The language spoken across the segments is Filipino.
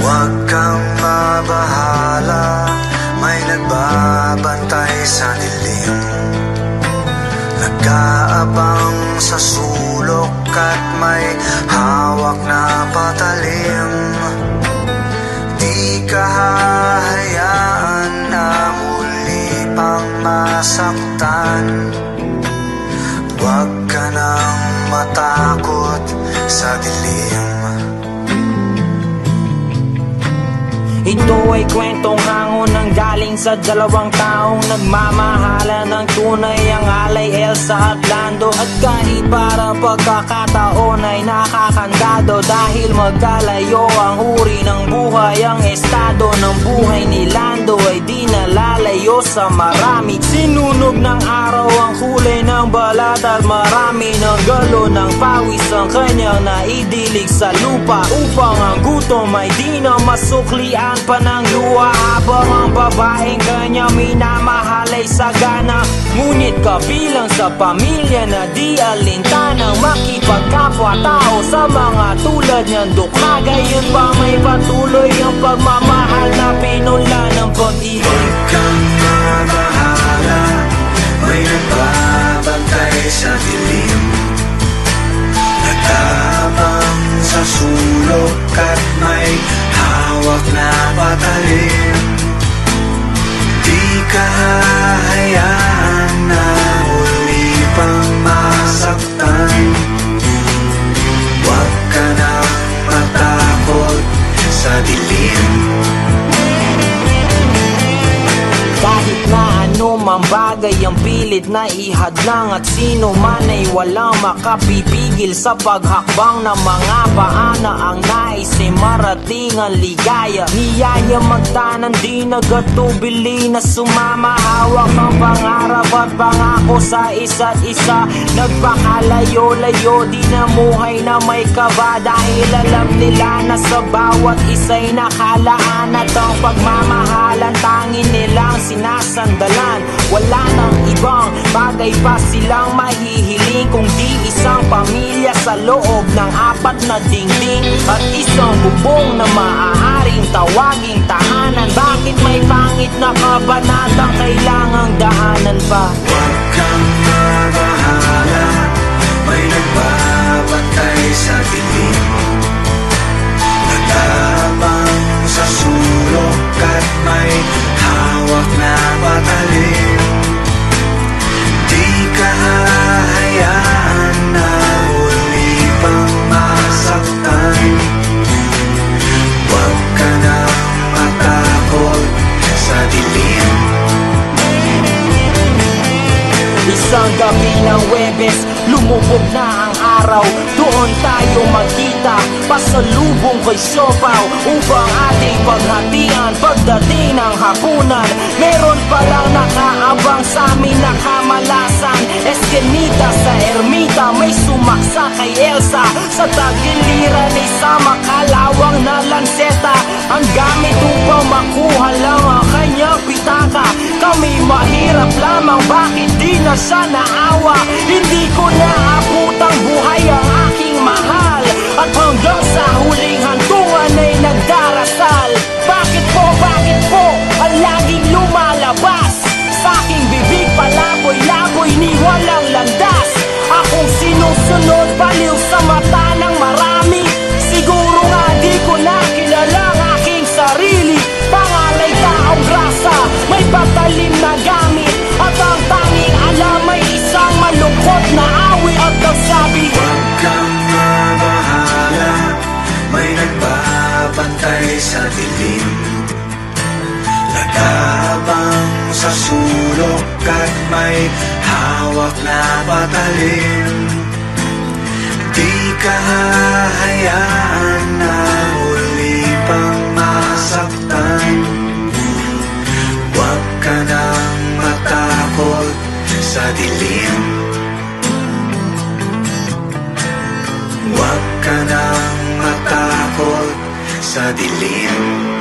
Huwag kang mabahala, may nagbabantay sa dilim, nag-aabang sa sulok at may hawak na patalim. Di ka hahayaan na muli pang masaktan. Huwag ka nang matakot sa dilim. Ito ay kwentong hangon ng galing sa dalawang taong nagmamahala ng tunay, ang alay Elsa at Lando. At kahit para pagkakataon ay nakakandado, dahil magkalayo ang uri ng buhay, ang estado ng buhay ni Lando ay di nalalayo sa marami. Sinunog ng araw ang kulay ng balat at marami ng galon ng pawis ang kanyang naidilig sa lupa, upang ang gutom ay di na masuklian pa ng luha, habang ang babaeng kanya minamahal ay sagana. Ngunit kabilang sa pamilya na di alintanang makipagkapwa-tao sa mga tulad niyan dukha. Gayon pa may patuloy ang pagmamahal na pinula ng pag-ibig. Huwag kang mabahala, may nagbabantay sa dilim, nag-aabang sa sulok at may hawak na patalim. Di ka hahayaan na muli pang masaktan. Huwag ka nang matakot sa dilim. Kahit na ano mang bagay ang pilit na ihadlang, at sino man ay walang makapipigil sa paghakbang ng mga paana. Ang nais ay marating ang ligaya, niyaya magtanan di nagatubili na sumama. Hawak ang pangarap at pangako sa isa't isa, nagpakalayo-layo di namuhay na may kaba, dahil alam nila na sa bawat isa'y nakalaan, at ang pagmamahalan tangin nilang sinasandalan. Wala nang ibang bagay pa silang mahihiling, kung di isang pamilya sa loob ng apat na dingding, at isang bubong na maaaring tawaging tahanan. Bakit may pangit na kabanatang kailangang dahanan pa? Huwag kang mabahala, may nagbabantay sa dilim, nag-aabang sa sulok at may hawak na patalim. Di ka hahayaan na muli pang masaktan. Huwag ka nang matakot sa dilim. Isang gabi ng Huwebes, lumubog na ang araw. Doon tayo magkita, pasalubong kay Siopaw, upang ating paghatian pagdating ng hapunan. Meron palang nakaabang sa amin na kamalasan, eskenita sa ermita, may sumaksa kay Elsa. Sa tagiliran isang makalawang na lanseta, ang gamit upang makuha lang ang kanyang pitaka. Kami mahirap lamang, bakit di na siya naawa? Hindi ko naabot ang buhay ang aking mahal, at hanggang sa huling hantungan ay nagdarasal. Bakit po ang laging lumalabas sa aking bibig? Palaboy-laboy ni walang landas. Akong sinusunod, baliw sa mata ng marami. Siguro nga di ko na kilala ang aking sarili. Pangalay taong grasa, may patalim na gamit, at ang tanging alam ay isang malungkot na awit. At nagsabi, huwag kang mabahala, may nagbabantay sa dilim, nag-aabang sa sulok at may hawak na patalim. Di ka hahayaan na muli pang masaktan. Huwag ka nang matakot sa dilim. Huwag ka nang matakot sa dilim.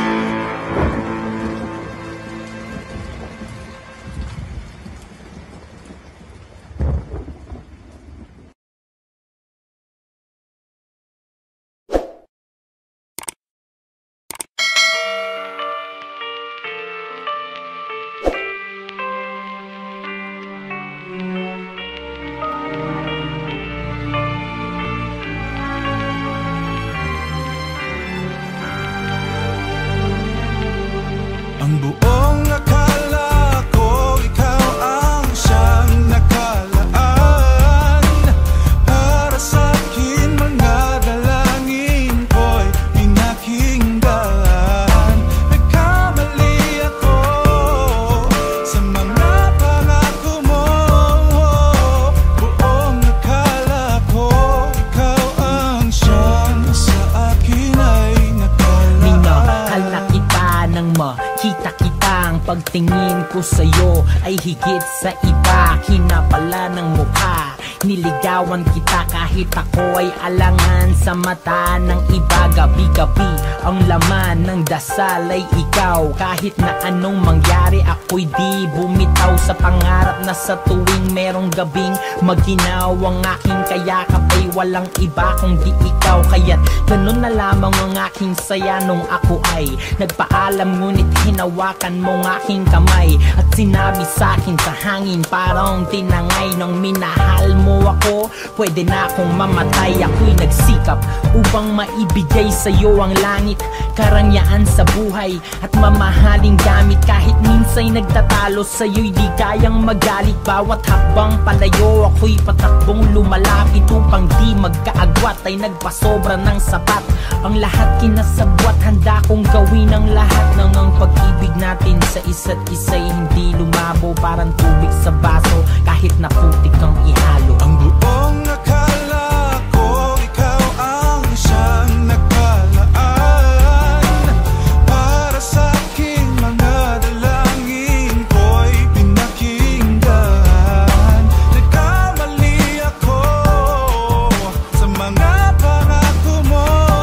tingin ko sa'yo ay higit sa iba. Kinapala ng mukha, niligawan kita kahit ako ay alangan sa mata ng iba. Gabi-gabi ang laman ng dasal ay ikaw. Kahit na anong mangyari ako'y di bumitaw sa pangarap na sa tuwing merong gabing maginaw ang aking kayakap ay walang iba kundi ikaw. Kaya't ganun na lamang ang aking saya nung ako ay nagpaalam, ngunit hinawakan mong aking kamay at sinabi sa'kin sa hangin parang tinangay. Nang minahal mo ako, pwede na akong mamatay. Ako'y nagsikap upang maibigay sa'yo ang langit, karangyaan sa buhay at mamahaling gamit. Kahit minsa'y nagtatalo sa'yo'y di kayang magalit. Bawat hakbang palayo ako'y patakbong lumalapit upang di magkaagwat ay nagpasobra ng sapat. Ang lahat kinasabwat, handa kong gawin ang lahat ng ang pag-ibig natin sa isa't isa'y hindi lumabo parang tubig sa baso kahit na putik kang ihalo. Ang buong akala ko ikaw ang siyang nakalaan para sa aking mga dalangin ko'y pinakinggan. Nagkamali ako sa mga pangako mo.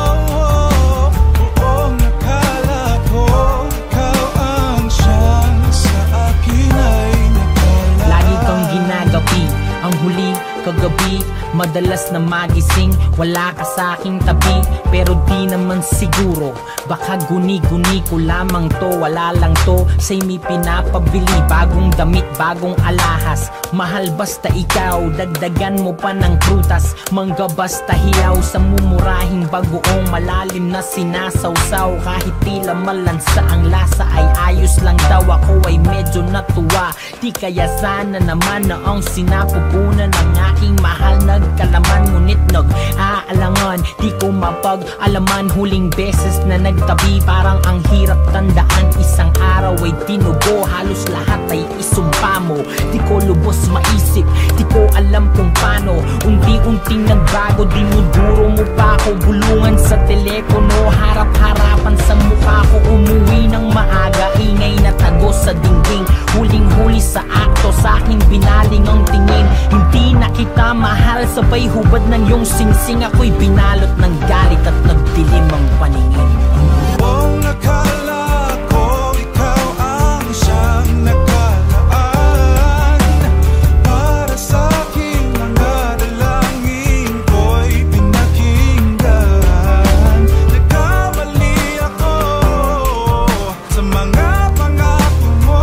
Buong akala ko ikaw ang siyang sa akin ay nakalaan. Lagi kang ginagapi, ang huli kagabi, madalas na magising, wala ka sa aking tabi. Pero di naman siguro, baka guni-guni ko lamang to. Wala lang to, sa'y may pinapabili, bagong damit, bagong alahas. Mahal basta ikaw, dagdagan mo pa ng prutas. Mangga basta hilaw sa mumurahing bagoong malalim na sinasawsaw. Kahit tila malansa ang lasa ay ayos lang daw. Ako ay medyo natuwa, di kaya sana naman na ang sinapupunan ng aking mahal nagkalaman. Ngunit nag-aalangan, di ko mapag-alaman. Huling beses na nagtabi, parang ang hirap tandaan. Isang araw ay tinubo, halos lahat ay isumpa mo. Di ko lubos maisip, di ko alam kung paano. Unti-unting nagbago, dinuduro mo pa ako. Bulungan sa telepono, harap-harapan sa mukha ko. Umuwi ng maaga, ingay na tago sa dingding. Huling-huli sa akto, sa aking binaling ang tingin. Hindi na kita mahal, sabay hubad ng iyong singsing. Ako'y binalot ng galit at nagdilim ang paningin. Buong akala ko ikaw ang siyang nakalaan para sa aking mga dalangin ko'y pinakinggan. Nagkamali ako sa mga pangako mo.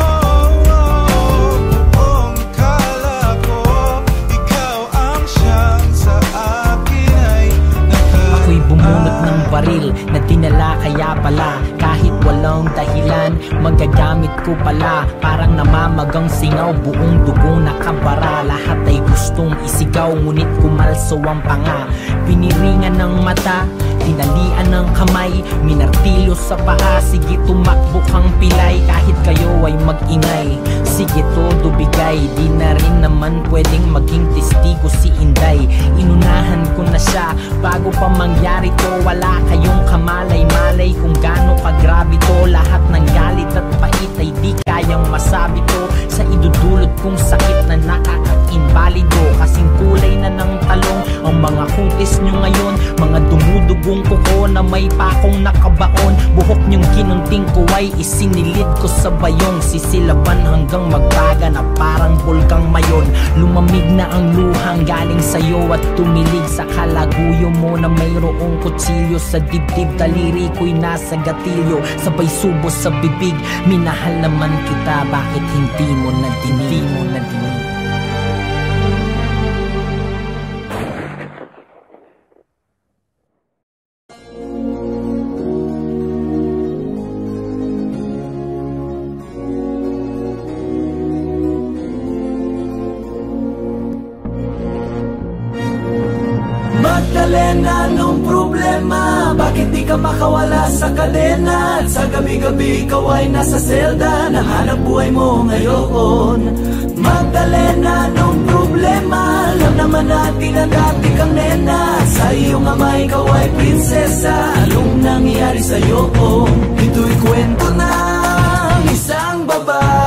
Buong akala ko ikaw ang siyang sa akin ay nakalaan. Ako'y bumunot ng baril na dinala, kaya pala kahit walang dahilan magagamit ko pala. Parang namamagang singaw, buong dugong nakabara. Lahat ay gustong isigaw, ngunit kumalso ang panga. Piniringan ng mata, tinalian ng kamay, minartilyo sa paa. Sige tumakbo kang pilay, kahit kayo ay mag-ingay. Sige todo bigay, di na rin naman pwedeng maging testigo si Inday. Inunahan ko na siya bago pa mangyari to. Wala kayong kamalay-malay kung gaano kagrabe to. Lahat ng galit at pait ay di kayang masabi to. Sa idudulot kong sakit na nakaka-invalido. Kasing kulay na ng talong ang mga kutis nyo ngayon. Mga dumudugong kuko na may pakong nakabaon. Buhok nyong kinunting ko ay isinilid ko sa bayong. Sisilaban hanggang magbaga na parang bulkang mayon. Lumamig na ang luhang galing sa'yo at tumilig sa kalaguyo mo na mayroong kutsilyo sa dibdib. Daliri ko'y nasa gatilyo, sabay subo sa bibig. Minahal naman kita, bakit hindi mo na dinig? Magdalena, anong problema? Bakit di ka makawala sa kadena? At sa gabi-gabi ikaw ay nasa selda, nahanap buhay mo ngayon. Magdalena, anong problema? Alam naman natin na dati kang nena. Sa iyong ama ikaw ay prinsesa. Anong nangyari sa'yo? Ito'y kwento ng isang babae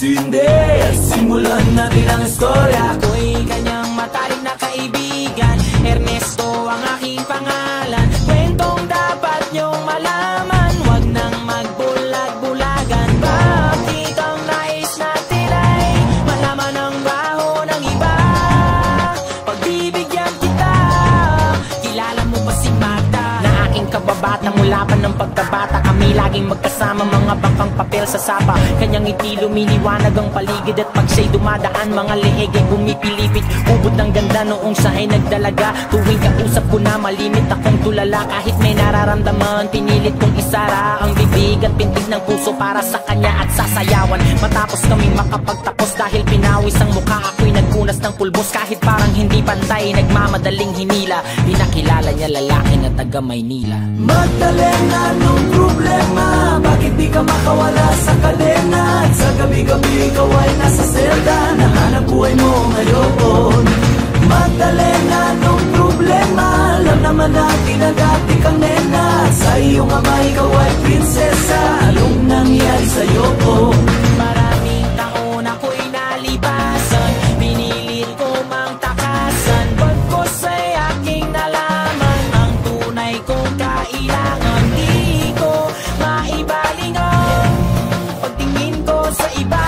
sindi. Simulan natin ang istorya. Ako'y kanyang matalik na kaibigan, Ernesto ang aking pangalan. Kwentong dapat niyong malaman, wag nang magbulag-bulagan. Bakit ang nais natin ay malaman ang baho ng iba? Pagbibigyan kita, kilala mo ba si Magda? Na aking kababata mula pa ng pagkabata, kami laging magkasama, mga bangkang papel sa sapa. Kanyang ngiti lumiliwanag ang paligid, at pag siya'y dumadaan, mga leeg ay bumipilipit. Ubod ng ganda noong siya ay nagdalaga. Tuwing kausap ko na malimit akong tulala. Kahit may nararamdaman, pinilit kong isara ang bibig at pintig ng puso para sa kanya at sasayawan. Matapos kaming makapagtapos, dahil pinawis ang mukha, ako'y nagpunas ng pulbos. Kahit parang hindi pantay, nagmamadaling hinila. Pinakilala niya lalaki na taga Maynila. Magdalena, anong problema? Bakit di ka makawala sa kadena? At sa gabi-gabi ikaw ay nasa selda, nahanap buhay mo ngayon. Magdalena, anong problema? Alam naman natin na dati kang nena, sa iyong ama ikaw ay prinsesa. Anong nangyari sa'yo? Maraming taon ako'y nalipasan, pinilit ko mang takasan. Pagkos ay aking nalaman ang tunay kong kailangan. Di ko maibalingan pagtingin ko sa iba,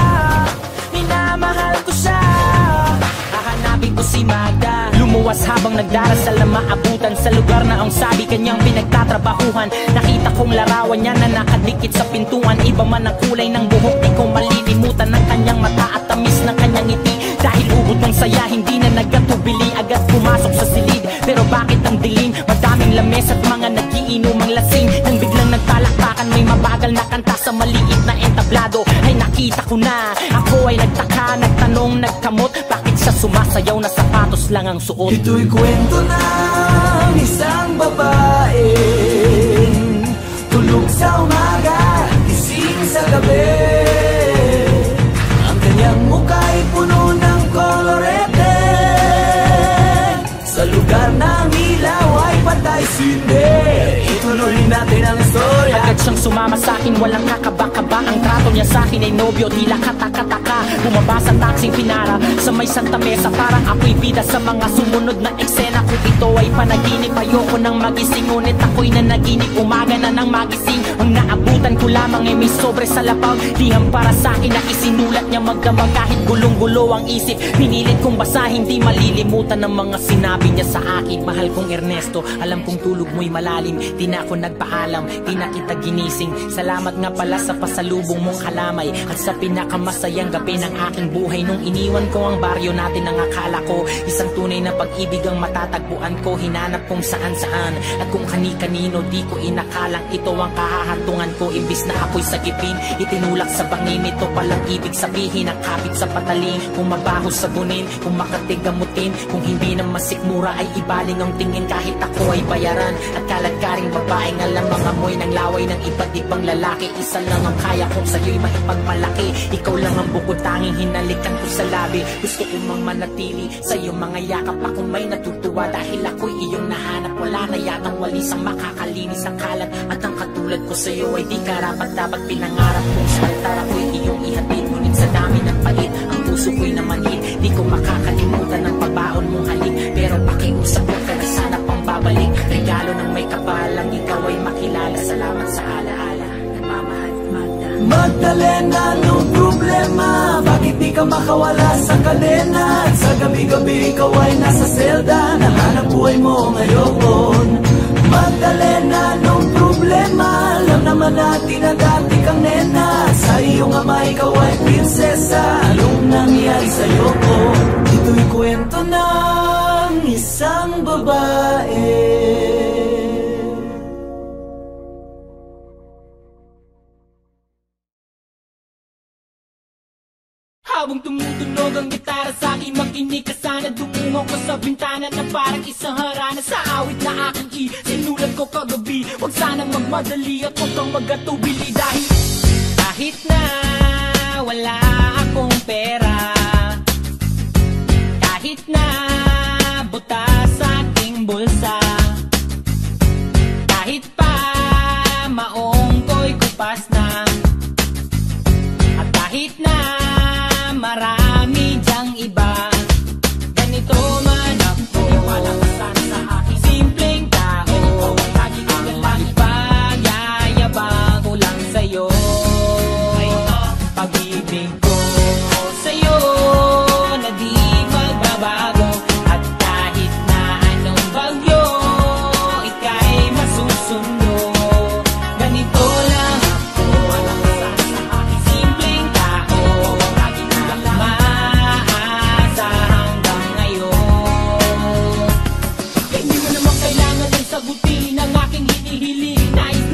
minamahal ko siya. Hahanapin ko si Magda, lumuwas habang nagdarasal na maabutan sa lugar na ang sabi kanyang pinagtatrabahuhan. Nakita kong larawan niya na nakadikit sa pintuan. Iba man ang kulay ng buhok, di ko malilimutan ang kanyang mata at tamis ng kanyang ngiti. Dahil ubod ng saya, hindi na nagkatubili, agad pumasok sa silid. Pero bakit ang dilim? Madaming lames at mga nagiinomang lasing. Nang biglang nagtalakpakan, may mabagal na kanta sa maliit na entablado. Ay nakita ko na, ako ay nagtaka, nagtanong, nagkamot. Bakit siya sumasayaw na sapatos lang ang suot? Ito'y kwento ng isang babae, tulog sa umaga, gising sa gabi. Ang kanyang muka'y puno ng kolorete, sa lugar ng ilaw ay patay sindi. Ituloy natin ang istorya. Agad siyang sumama sa'kin, walang kakaba-kaba. Ang trato niya sa'kin ay nobyo, tila kataka-taka. Bumaba sa taxing pinara sa may Santa Mesa, parang ako'y bida sa mga sumunod na eksena. Kung ito ay panaginip, ayoko nang magising, ngunit ako'y nanaginip, umaga na nang magising. Ang naabutan ko lamang ay may sobre sa labaw, liham para sa'kin na isinulat niya magdamag. Kahit gulong-gulo ang isip, pinilit kong basahin, di malilimutan ng mga sinabi niya sa akin. Mahal kong Ernesto, alam kong tulog mo'y malalim, di na ako nagpaalam, di na kita ginising. Salamat nga pala sa pasalubong mong kalamay, at sa pinakamasayang gabi ng aking buhay. Nung iniwan ko ang baryo natin, ang akala ko isang tunay na pag-ibig ang matatagpuan ko. Hinanap kung saan-saan at kung kani-kanino, di ko inakalang ito ang kahahantungan ko. Imbis na ako'y sagipin, itinulak sa bangin. Ito palang ibig sabihin, ang kapit sa patalim. Kung mabaho sabunin, kung makatigamutin, kung hindi na masikmura ay ibaling ang tingin. Kahit ako ay bayaran at kaladkaring babaeng alam mga amoy ng laway ng iba't ibang lalaki. Isa lang ang kaya kong sa'yo'y makipagmalaki. Ikaw lang ang bukod tanging hinalikan ko sa labi. Gusto ko mang manatili sa iyong mga yakap. Akong may natutuwa dahil ako'y iyong nahanap. Wala na yatang walis ang makakalinis ang kalat. At ang katulad ko sa'yo ay di karapat dapat pinangarap kong sa altar ako'y iyong ihatid. Ngunit sa dami ng pait, ang puso ko'y namanhid. Di ko makakalimutan ang pagbaon mong halik. Pero pakiusap ko ka na sana pang babalik. Regalo ng may kapalang ikaw ay makilala. Salamat sa alaala, nagmamahal Magda. Magdalena, anong problema? Bakit di ka makawala sa kadena? At sa gabi-gabi ikaw ay nasa selda, nahanap buhay mo ngayon. Magdalena, anong problema? Alam naman natin na dati kang nena, sa iyong ama ikaw ay prinsesa. Anong nangyari sa'yo? Ito'y kwento ng isang babae. Habang tumutunog ang gitara sa'kin, makinig ka sana. Dumungo ko sa bintana na parang isang harana. Sa awit na aking sinulat ko kagabi, huwag sanang magmadali at huwag kang magatubili. Dahil kahit na wala akong pera, kahit na butas sa aking bulsa, kahit pa maong ko'y kupas na, at kahit na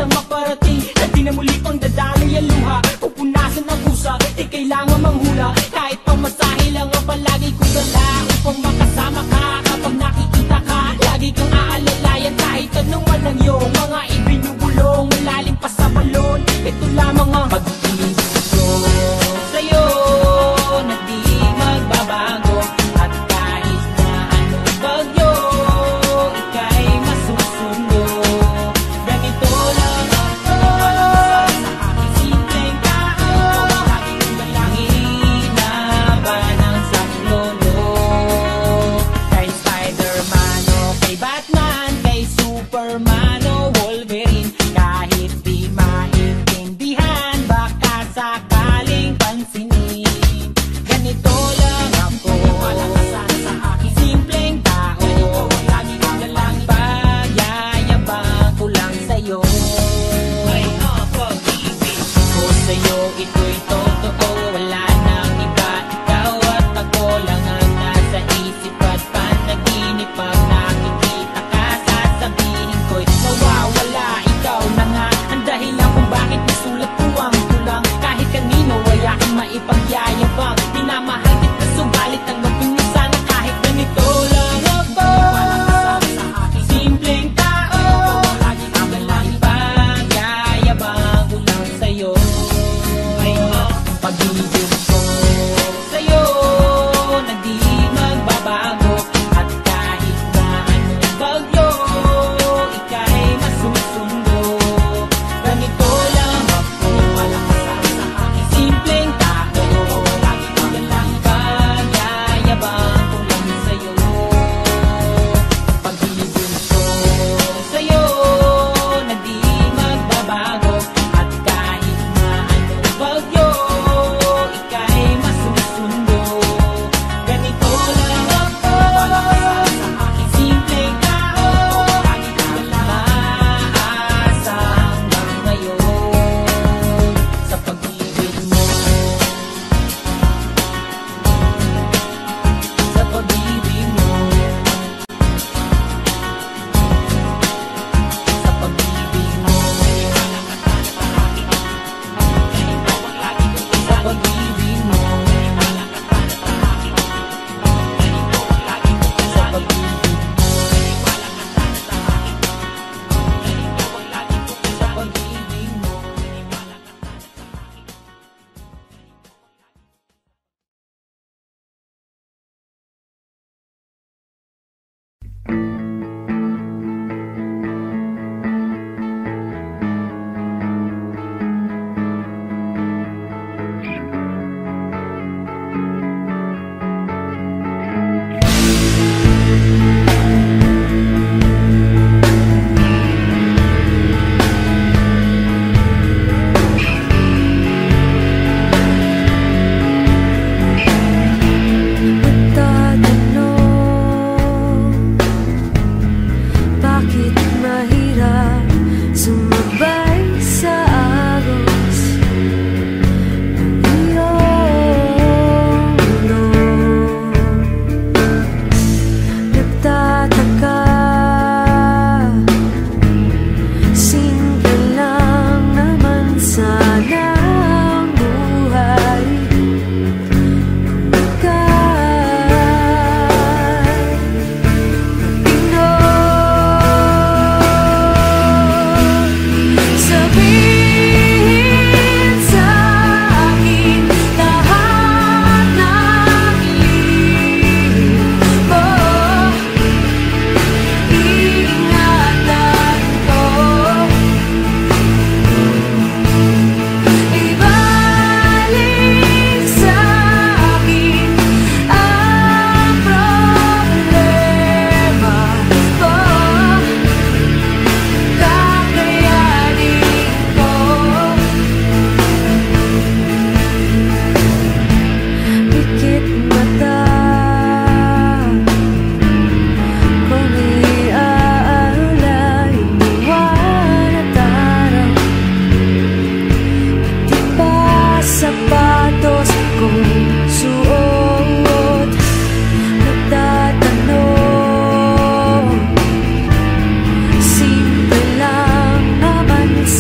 lang maparating na di na muli pang dadaloy ang luha. Pupunasan ang pusa, di kailangan manghula. Kahit pamasahe lang ang palagi kong dala upang makasama ka. Kapag nakikita ka, lagi kang aalalayan kahit anong man ang iyong mga ibinubulong. Malalim pa sa balon, ito lamang ang pag-ibig ko sa'yo na di magbabago. At kahit na anong bagyo, ika'y masusunod. Ganito lang ako sa aking simpleng tao. Lagi kong dalangin na banang sa lolo. Kay Spider-Man o kay Batman, kay Superman o Wolverine, kahit di maintindihan, baka sakaling pansinin. Ganito lang ako sa aking simpleng tao. Lagi kong dalangin, pagyayabang ko lang sa'yo. May pag-ibig ko sa'yo, ito'y totoo. Wala nang iba, ikaw at ako lang ang nasa isip at panaginip. Pag nakikita ka, sasabihin ko'y nawawala. Ikaw na nga ang dahilan kung bakit nasulat ko ang tulang. Kahit kanino ay aking maipagyayabang. Minamahal kita subalit ang mapinisa na kahit ganito lang ako. Simpleng tao, lagi kang dalangin, pagyayabang ko lang sa'yo. May pag-ibig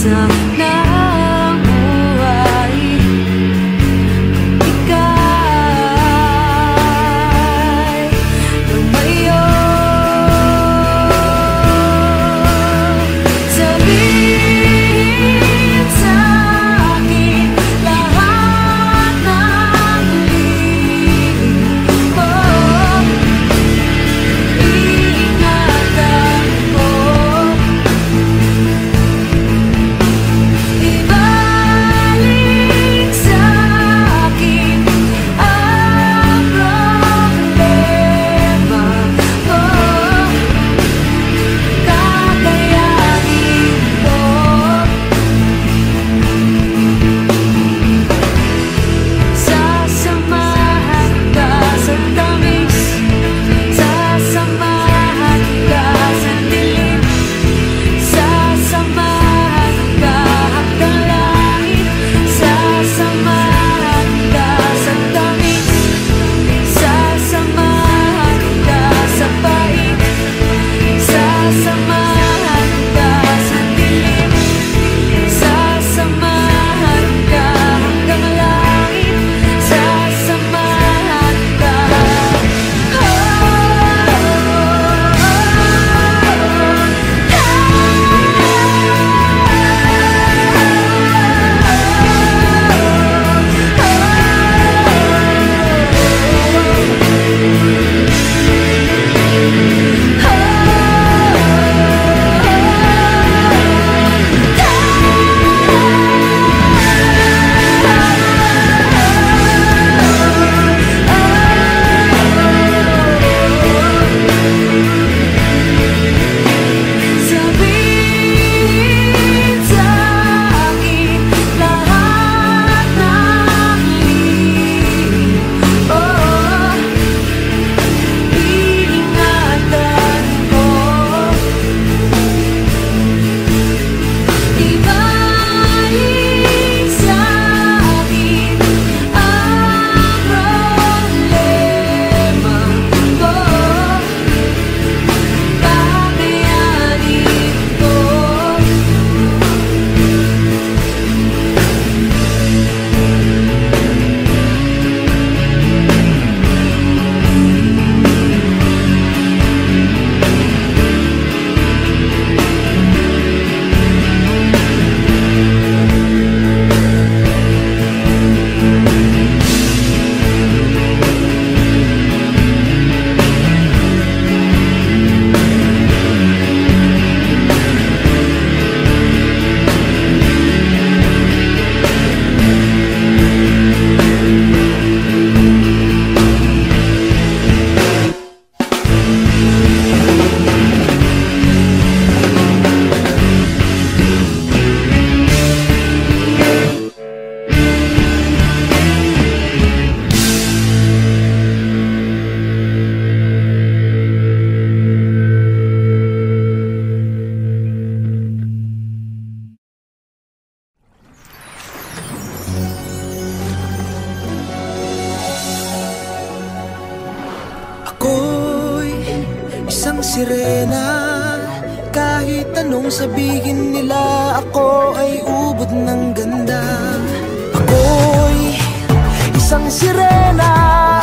sirena. Kahit anong sabihin nila, ako ay ubod ng ganda. Ako'y isang sirena.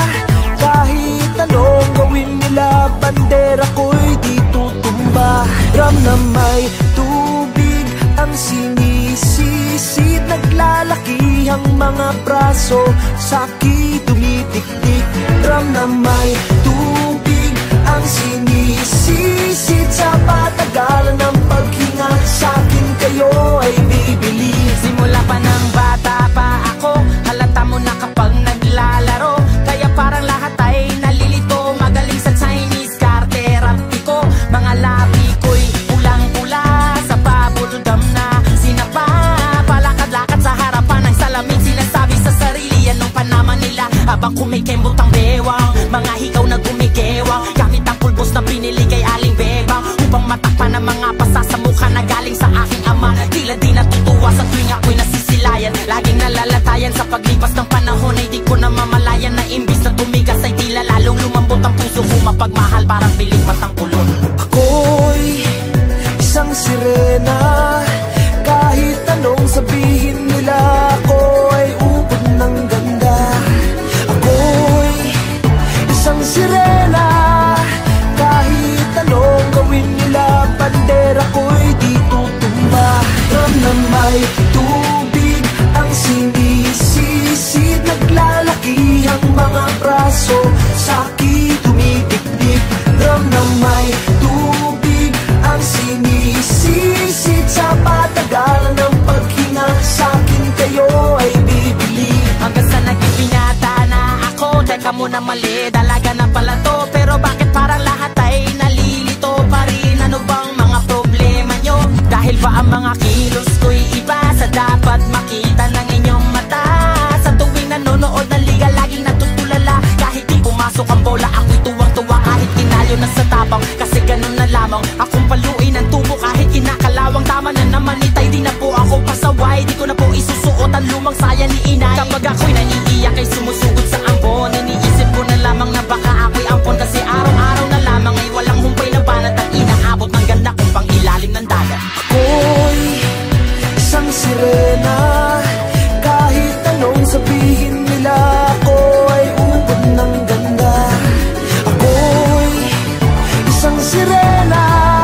Kahit anong gawin nila, bandera ko'y di tutumba. Ram na may tubig ang sinisisid, naglalaki ang mga braso, sa'ki tumitik-tik. Ram na may tubig ang sinisisid, sa patagalan ng paghinga, sa'kin kayo ay bibili. Simula pa ng bata pa ako, halata mo na kapag naglalaro. Kaya parang lahat ay nalilito, magaling sa Chinese karte, rapiko. Mga labi ko'y pulang-pula, sa pabuldam na sinapa. Palakad-lakad sa harapan ng salamin, sinasabi sa sarili anong panaman nila. Habang kumikembot ang bewang, mga higaw na gumigewang, gamit ang pulbos na pinili kay Aling Bebang, upang matakpan ang mga pasa sa mukha na galing sa aking ama. Tila di natutuwa sa tuwing ako'y nasisilayan, laging nalalatayan sa paglipas ng panahon. Ay di ko na mamalayan na imbis na tumigas ay tila lalong lumambot ang puso ko. Mapagmahal parang piling matang kulon. Ako'y isang sirena. Kahit patagalan ng paghinga, sa'kin kayo ay bibili. Hanggang sa naging binata na ako, teka muna mali, dalaga na pala to. Pero bakit parang lahat ay nalilito pa rin? Ano bang mga problema nyo? Dahil ba ang mga kilos ko'y iba sa dapat makita ng inyong mata? Sa tuwing nanonood ng liga, laging natutulala. Kahit di pumasok ang bola, ako'y tuwang-tuwa. Kahit tinalo na sa tapang, kasi ganun na lamang. Akong paluin ang tubo kahit kinakalawang. Tama na naman itay, di na po ako pasaway. Di ko na po isusuot ang lumang saya ni inay. Kapag ako'y naiiyak ay sumusugod sa ambon, iniisip ko na lamang na baka ako'y ampon. Kasi araw-araw na lamang ay walang humpay ng banat ang inaabot ng ganda kong pang ilalim ng dagat. Ako'y isang sirena, kahit anong sabihin nila, ako ay ubod ng ganda. Ako'y isang sirena,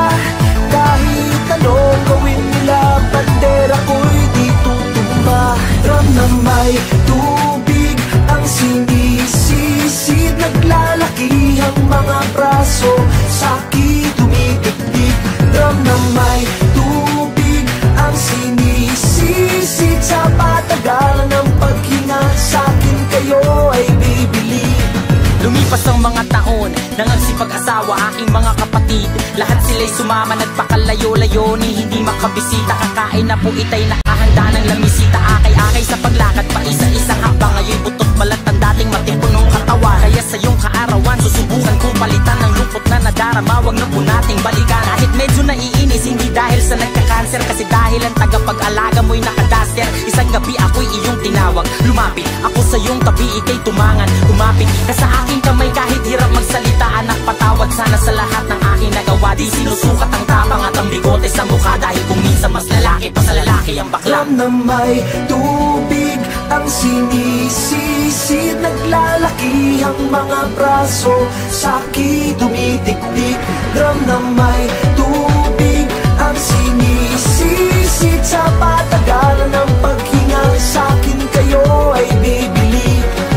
kahit anong gawin nila, bandera ko'y di tutumba. Drum na may tubig ang sinisisid, naglalaki ang mga braso, sa'ki tumitiktik. Drum na may tubig ang sinisisid, sa patagalan ng paghinga, sa'kin kayo ay bibili. Lumipas ang mga taon, nangagsipag-asawa aking mga kapatid. Lahat sila'y sumama, nagpakalayo-layo ni hindi makabisita. Kakain na po itay nakahanda ng lamisita. Akay-akay sa paglakad pa isa-isang hakbang. Ngayon butot balat ang dating matipunong katawan. Kaya sa iyong kaarawan, susubukan kong palitan ng lungkot na nadarama. Huwag na po nating balikan. Kahit medyo naiinis, hindi dahil sa nagka-cancer, kasi dahil ang tagapag-alaga mo'y nakadaster. Isang gabi ako'y iyong tinawag, lumapit ako sa iyong tabi, ika'y tumangan. Kumapit ka sa aking kamay kahit hirap magsalita. Anak, patawad sana sa lahat ng aking nagawa. Di sinusukat ang tapang at ang bigote sa mukha, dahil kung minsan mas lalaki pa sa lalaki ang bakla. Drum na may tubig ang sinisisid, naglalaki ang mga braso, sa'ki tumitiktik. Drum na may tubig ang sinisisid, sa patagalan ng paghinga, sa'kin kayo ay bibili.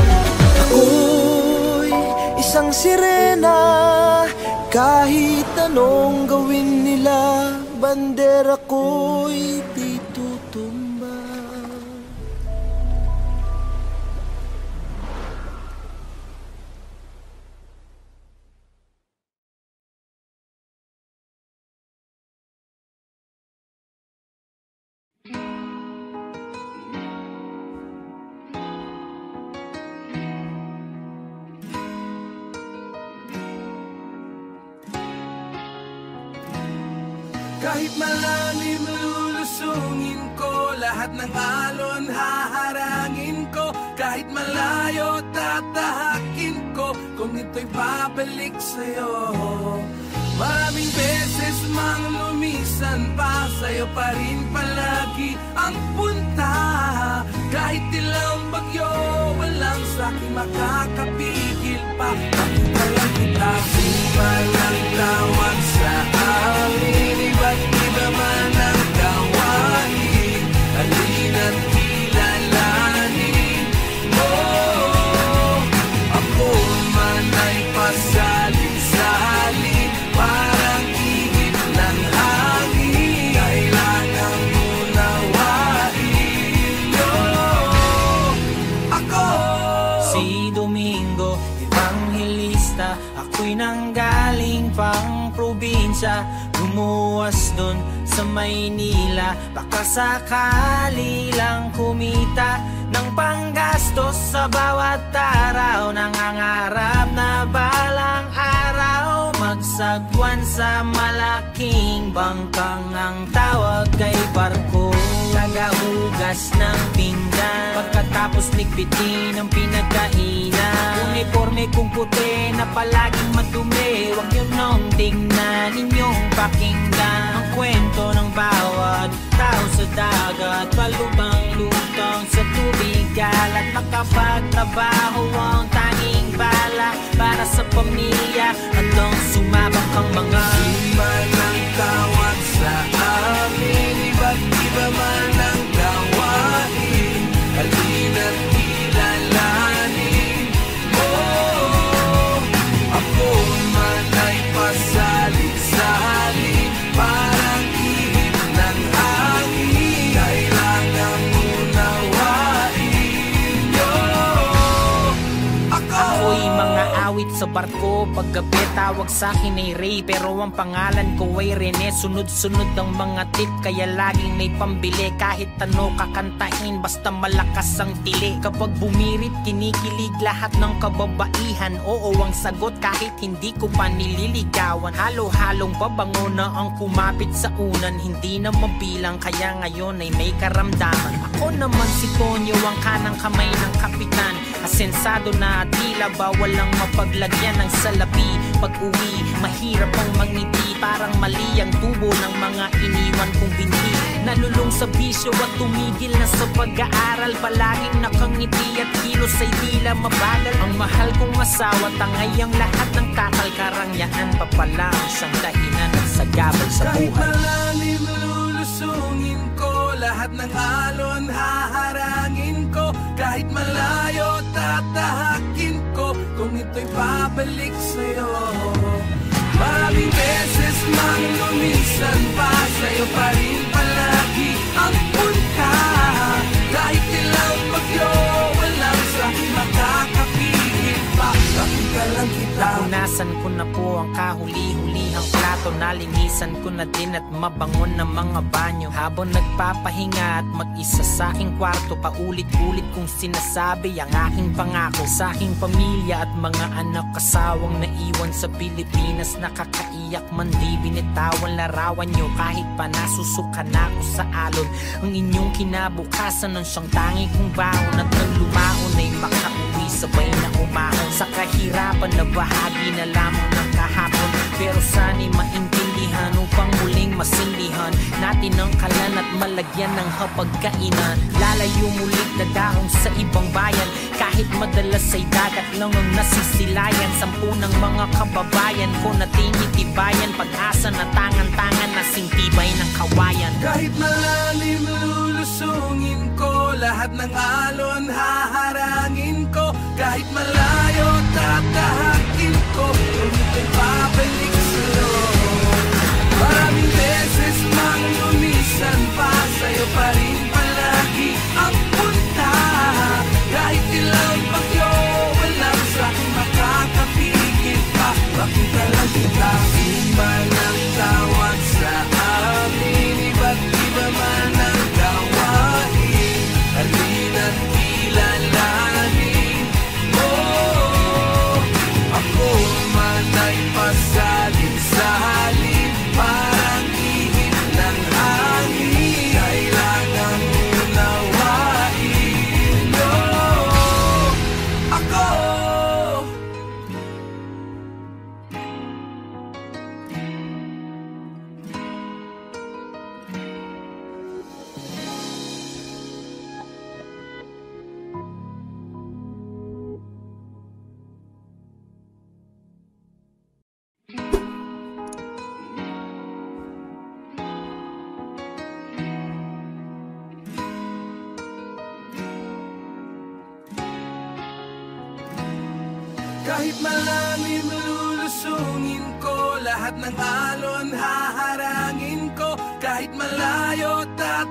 Ako'y isang sirena, kahit anong gawin nila, bandera ko'y di tutumba. Kahit malalim lulusungin ko, lahat ng alon haharangin ko. Kahit malayo tatahakin ko, kung ito'y babalik sa'yo. Maraming beses mang lumisan pa, sa'yo pa rin palagi ang punta. Kahit ilang bagyo, walang sa'king makakapigil pa. Bakit lang kita, walang tawag sa amin. Iba't iba man ang gawain, halina't kilalanin mo. Ako man ay pasalin-salin, parang ihip ng hangin. Kailangan unawain mo ako. Si Domingo, evangelista, ako'y nanggaling pang probinsya. Lumuwas dun sa Maynila, baka sakali lang kumita ng panggastos sa bawat araw. Nangangarap na balang araw magsagwan sa malaking bangkang, ang tawag kay barko. Tagahugas ng pinggan, pagkatapos ligpitin ang pinagkainan. Uniforme kong puti na palaging madumi, huwag nyo nang tingnan, inyong pakinggan ang kwento ng bawat tao sa dagat. Palubang-lutang sa tubig, at makapagtrabaho ang tanging bala para sa pamilya. Hanggang sumabak ang mga man ang tawag sa amin, iba't iba man ang gawain, halina't kilalanin mo. Ako man ay pasalin-salin, parang ihip ng hangin. barko. Paggabi tawag sa'kin ay Ray, pero ang pangalan ko ay Rene. Sunod-sunod ang mga tip, kaya laging may pambili. Kahit ano kakantahin, basta malakas ang tili. Kapag bumirit, kinikilig lahat ng kababaihan. Oo ang sagot kahit hindi ko pa nililigawan. Halo-halong pabango na ang kumapit sa unan. Hindi na mabilang, kaya ngayon ay may karamdaman. Ako naman si Tonyo, ang kanang kamay ng kapitan. Asensado na tila ba walang mapaglagyan ng salapi. Pag-uwi, mahirap ang mangiti, parang mali ang tubo ng mga iniwan kong binhi. Nalulung sa bisyo at tumigil na sa pag-aaral. Palaging nakangiti at kilos ay tila mabagal. Ang mahal kong asawa, tangay ang lahat ng kakalkarangyaan. Papala ang siyang dahilan at sagabal sa buhay. Kahit malalim lulusungin ko, lahat ng alon haharangin ko. Kahit malayo tatahakin ko, kung ito'y babalik sa'yo. Maraming beses mang lumisan pa, sa'yo pa rin palagi ang punta. Kahit ilang bagyo, walang sa'kin makakapigil pa. Pakita lang kita. Napunasan ko na po ang kahuli-hulihang plato. Nalinisan ko na din at mabangon ng mga banyo. Habang nagpapahinga at mag-isa sa aking kwarto, paulit-ulit kong sinasabi ang aking pangako sa aking pamilya at mga anak. Kasawang naiwan sa Pilipinas, nakakaiyak man di binitawan larawan nyo. Kahit pa nasusukan ako sa alon, ang inyong kinabukasan ang siyang tangi kong baon. At nang lumaon ay makauwi sabay na umahon sa kahirapan na bahagi na lamang ng kahapon. Pero sana'y maintindihan upang muling masindihan natin ang kalan at malagyan ng hapagkainan. Lalayo mulit na daong sa ibang bayan, kahit madalas ay dagat lang ang nasisilayan. Sampu ng mga kababayan ko na tinitibayan, pag-asa na tangan-tangan na sintibay ng kawayan. Kahit malalim lulusungin ko, lahat ng alon haharangin ko. Kahit malayo tatahakin ko, kung ito'y babalik sa'yo. Maraming beses mang lumisan pa, sa'yo pa rin palagi ang punta. Kahit ilang bagyo, walang sa'kin makakapigil pa. Pakita lang kita, iman ang tawag sa amin. Iba't iba man ang gawain, halina't kilalanin. Ako man ay pasalin-salin, parang ihip ng hangin. Kailangan unawain mo ako. Kahit malalim lulusungin ko, lahat ng alon haharangin ko. Kahit malayo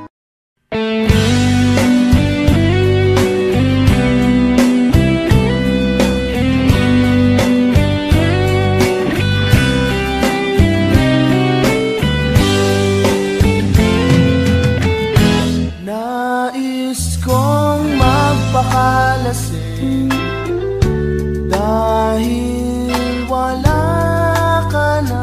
Nais kong magpakalasing dahil wala ka na.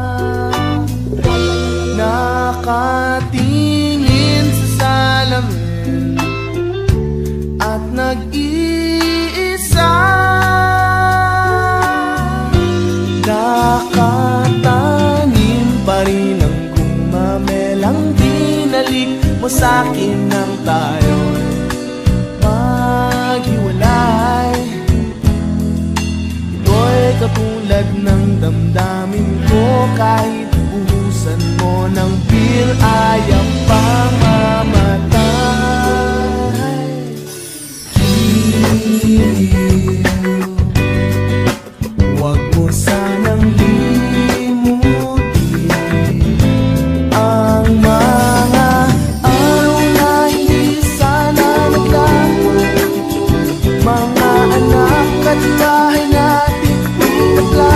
Nakatingin sa salamin at nag-iisa. Nakatanim pa rin ang gumamelang dinalik mo sa'kin nang tayo'y maghiwalay. Katulad ng damdamin ko, kahit buhusan mo ng beer, ayaw pang mamatay. Huwag mo sanang limutin ang mga araw na hindi sana naglaho, mga anak at bahay natin.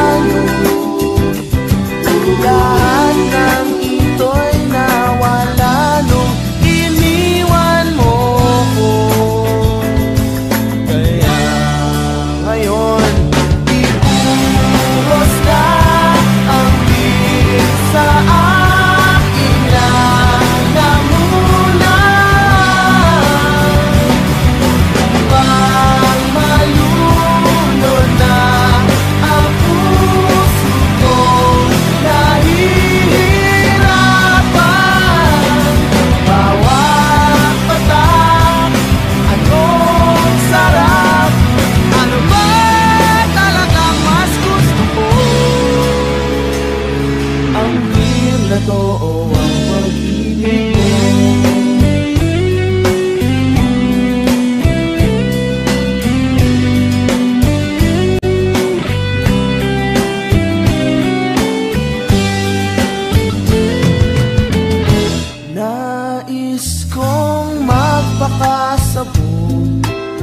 napakasabog.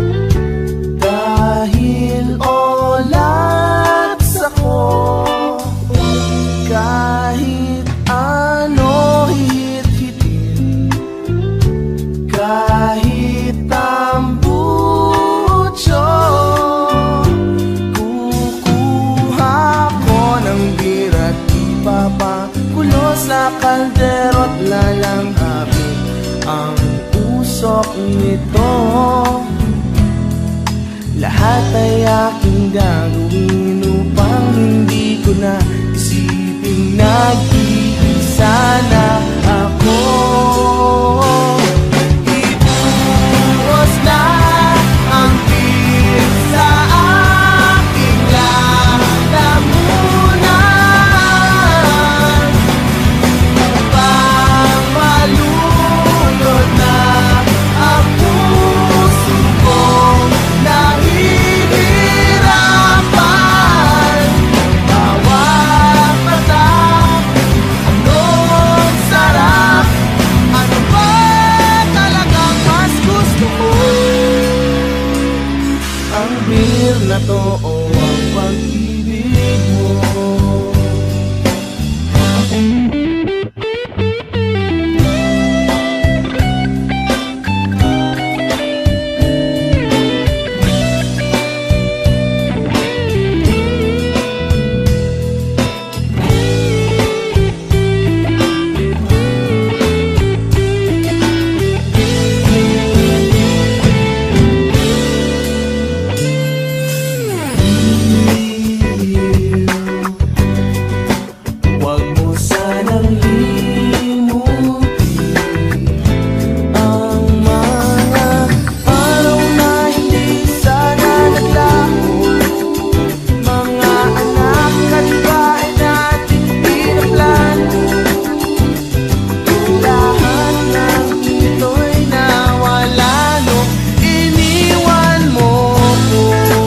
Dahil olats ako, kahit ano hihit-hitin, kahit tambucho, kukuha ko ng bira't ipapakulo sa kaldero't lalanghapin ang usok nito. Lahat ay aking gagawin upang hindi ko na isipin nag-iisa na ako. Ibuhos na ang bilis sa aking lalamunan upang malunod na ang puso kong nahihirapan. Bawat patak, anong sarap, ano ba talagang mas gusto mo? Ang beer na to o ang pag-ibig mo? Huwag mo sanang limutin ang mga araw na hindi sana naglaho. Mga anak at bahay natin pinaplano. Lahat ng ito'y nawala nung iniwan mo ko.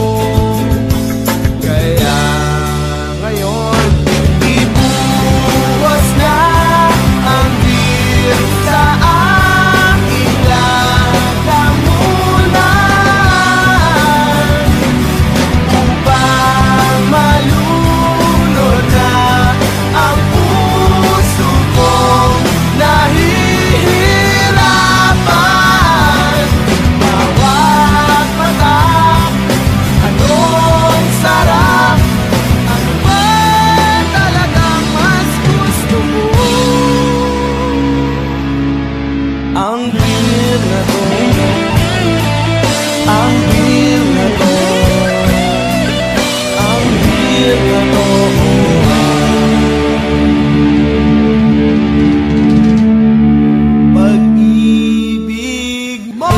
Kaya ngayon, ibuhos na ang beer sa aking lalamunan upang malunod na ang puso kong nahihirapan. Bawat patak, anong sarap, ano ba talagang mas gusto mo? Ang beer na to, ang beer na to, ang beer na to, pag-ibig mo.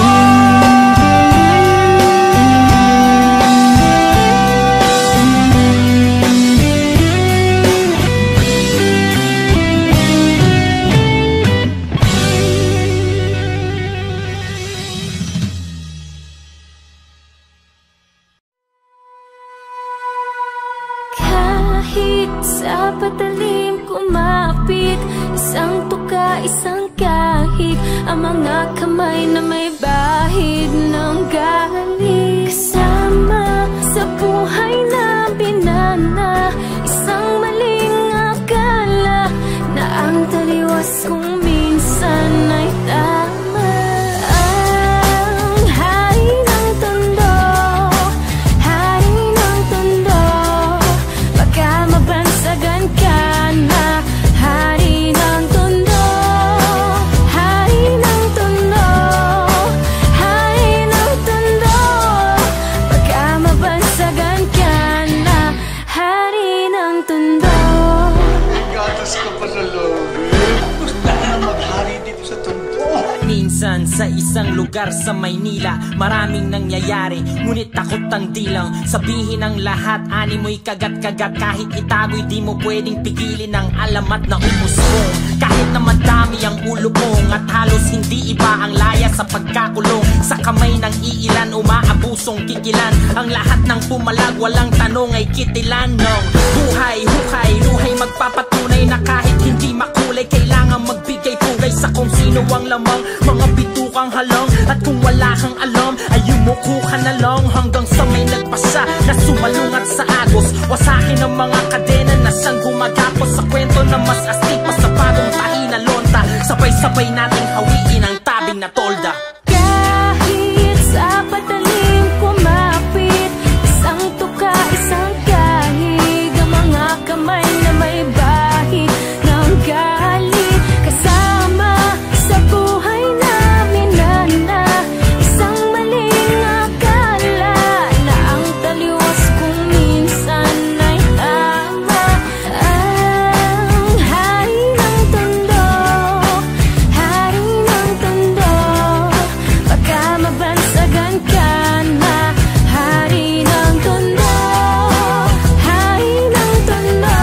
Kahit sa patalim kumapit, isang tuka, isang kahig, ang mga kamay na may bahid ng galing. Kasama sa buhay na binana, isang maling akala na ang taliwas kung minsan ay tama. Ang hari ng tondo, hari ng tondo, baka mabansagan ka na. Hari ng tondo, hari ng tondo, hari ng tondo, baka mabansagan ka na. Hari ng tondo. Gatas ka pa sa loob. Gusto na maghari dito sa tondo. Minsan sa isang lugar sa Maynila, maraming nangyayari, ngunit takot ang dilang sabihin ang lahat. Ani mo'y kagat-kagat, kahit itago'y di mo pwedeng pigilin ang alamat na umusbong. Kahit na madami ang ulo mong at halos hindi iba ang laya sa pagkakulong. Sa kamay ng iilan umaabusong kikilan, ang lahat ng pumalag walang tanong ay kitilan ng buhay, hukay, luhay magpapatunay na kahit hindi makulay, kailangan magbigay pugay sa kung sino ang lamang. Mga bitukang halang at kung wala kang alam ay yumuko ka na lang hanggang sa may nagpasya na sumalungat sa agos. Wasakin ang mga kadena na siyang gumagapos sa kwento na mas astig pa sa bagong tahi na lonta. Sabay-sabay nating hawiin ang tabing na tolda. Kahit sa patalim kumapit, isang tuka, isang kahig, ang mga kamay na may bahid ng galit. Kasama sa buhay namin na isang maling akala na ang taliwas kung minsan ay tama. Ang hari ng tondo, hari ng tondo, baka mabansagan ka na. Hari ng tondo, hari ng tondo,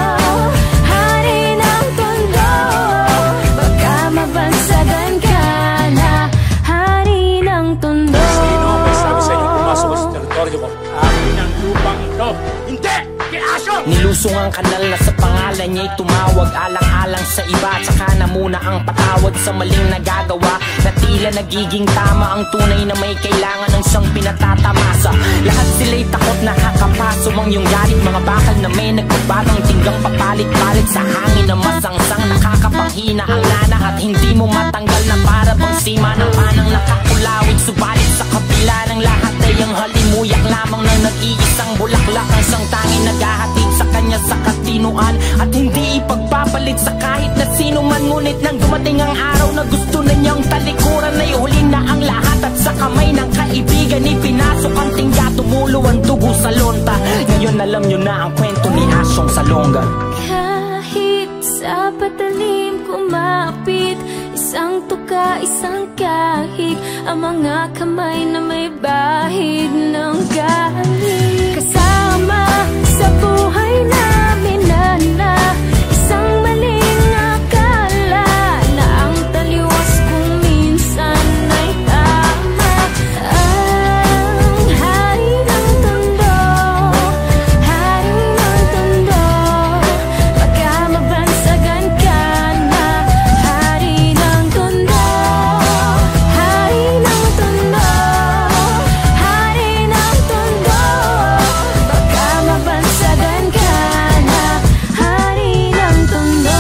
hari ng tondo, baka mabansagan ka na. Hari ng tondo. Sino ang may sabi sa inyo pumasok sa teritoryo ko? Akin ang lupang ito. Hindi! Kiasyo! Nilusong ang kanal na sa pangalan niya'y tumawag, alang-alang sa iba at saka na muna ang patawad sa maling nagagawa na tila nagiging tama ang tunay na may kailangan ng siyang pinatatamasa. Lahat sila'y takot nakakapaso ang iyong galit, mga bakal na may nagbabatang tinggang papalit-palit sa hangin na masangsang nakakapanghina ang lana at hindi mo matanggal na para bang sima ng panang nakakulawit. Subalit sa kapila ng lahat ay ang halimuyak lamang ng nag-iisang bulaklak ang siyang tanging naghahatid sa kanya sa katinuan at hindi ipagpapalit sa kahit na sino man. Ngunit nang dumating ang araw na gusto na niyang talikuran ay huli na ang lahat at sa kamay ng kaibigan ipinasok ang tingga, tumulo ang dugo sa lonta. Ngayon alam niyo na ang kwento ni Asyong Salonga. Kahit sa patalim kumapit, isang tuka, isang kahig, ang mga kamay na may bahid ng galit. Kasama sa buhay namin na isang maling akala na ang taliwas kung minsan ay tama. Ang hari ng tondo, hari ng tondo, baka mabansagan ka na. Hari ng tondo, hari ng tondo, hari ng tondo, baka mabansagan ka na. Hari ng tondo.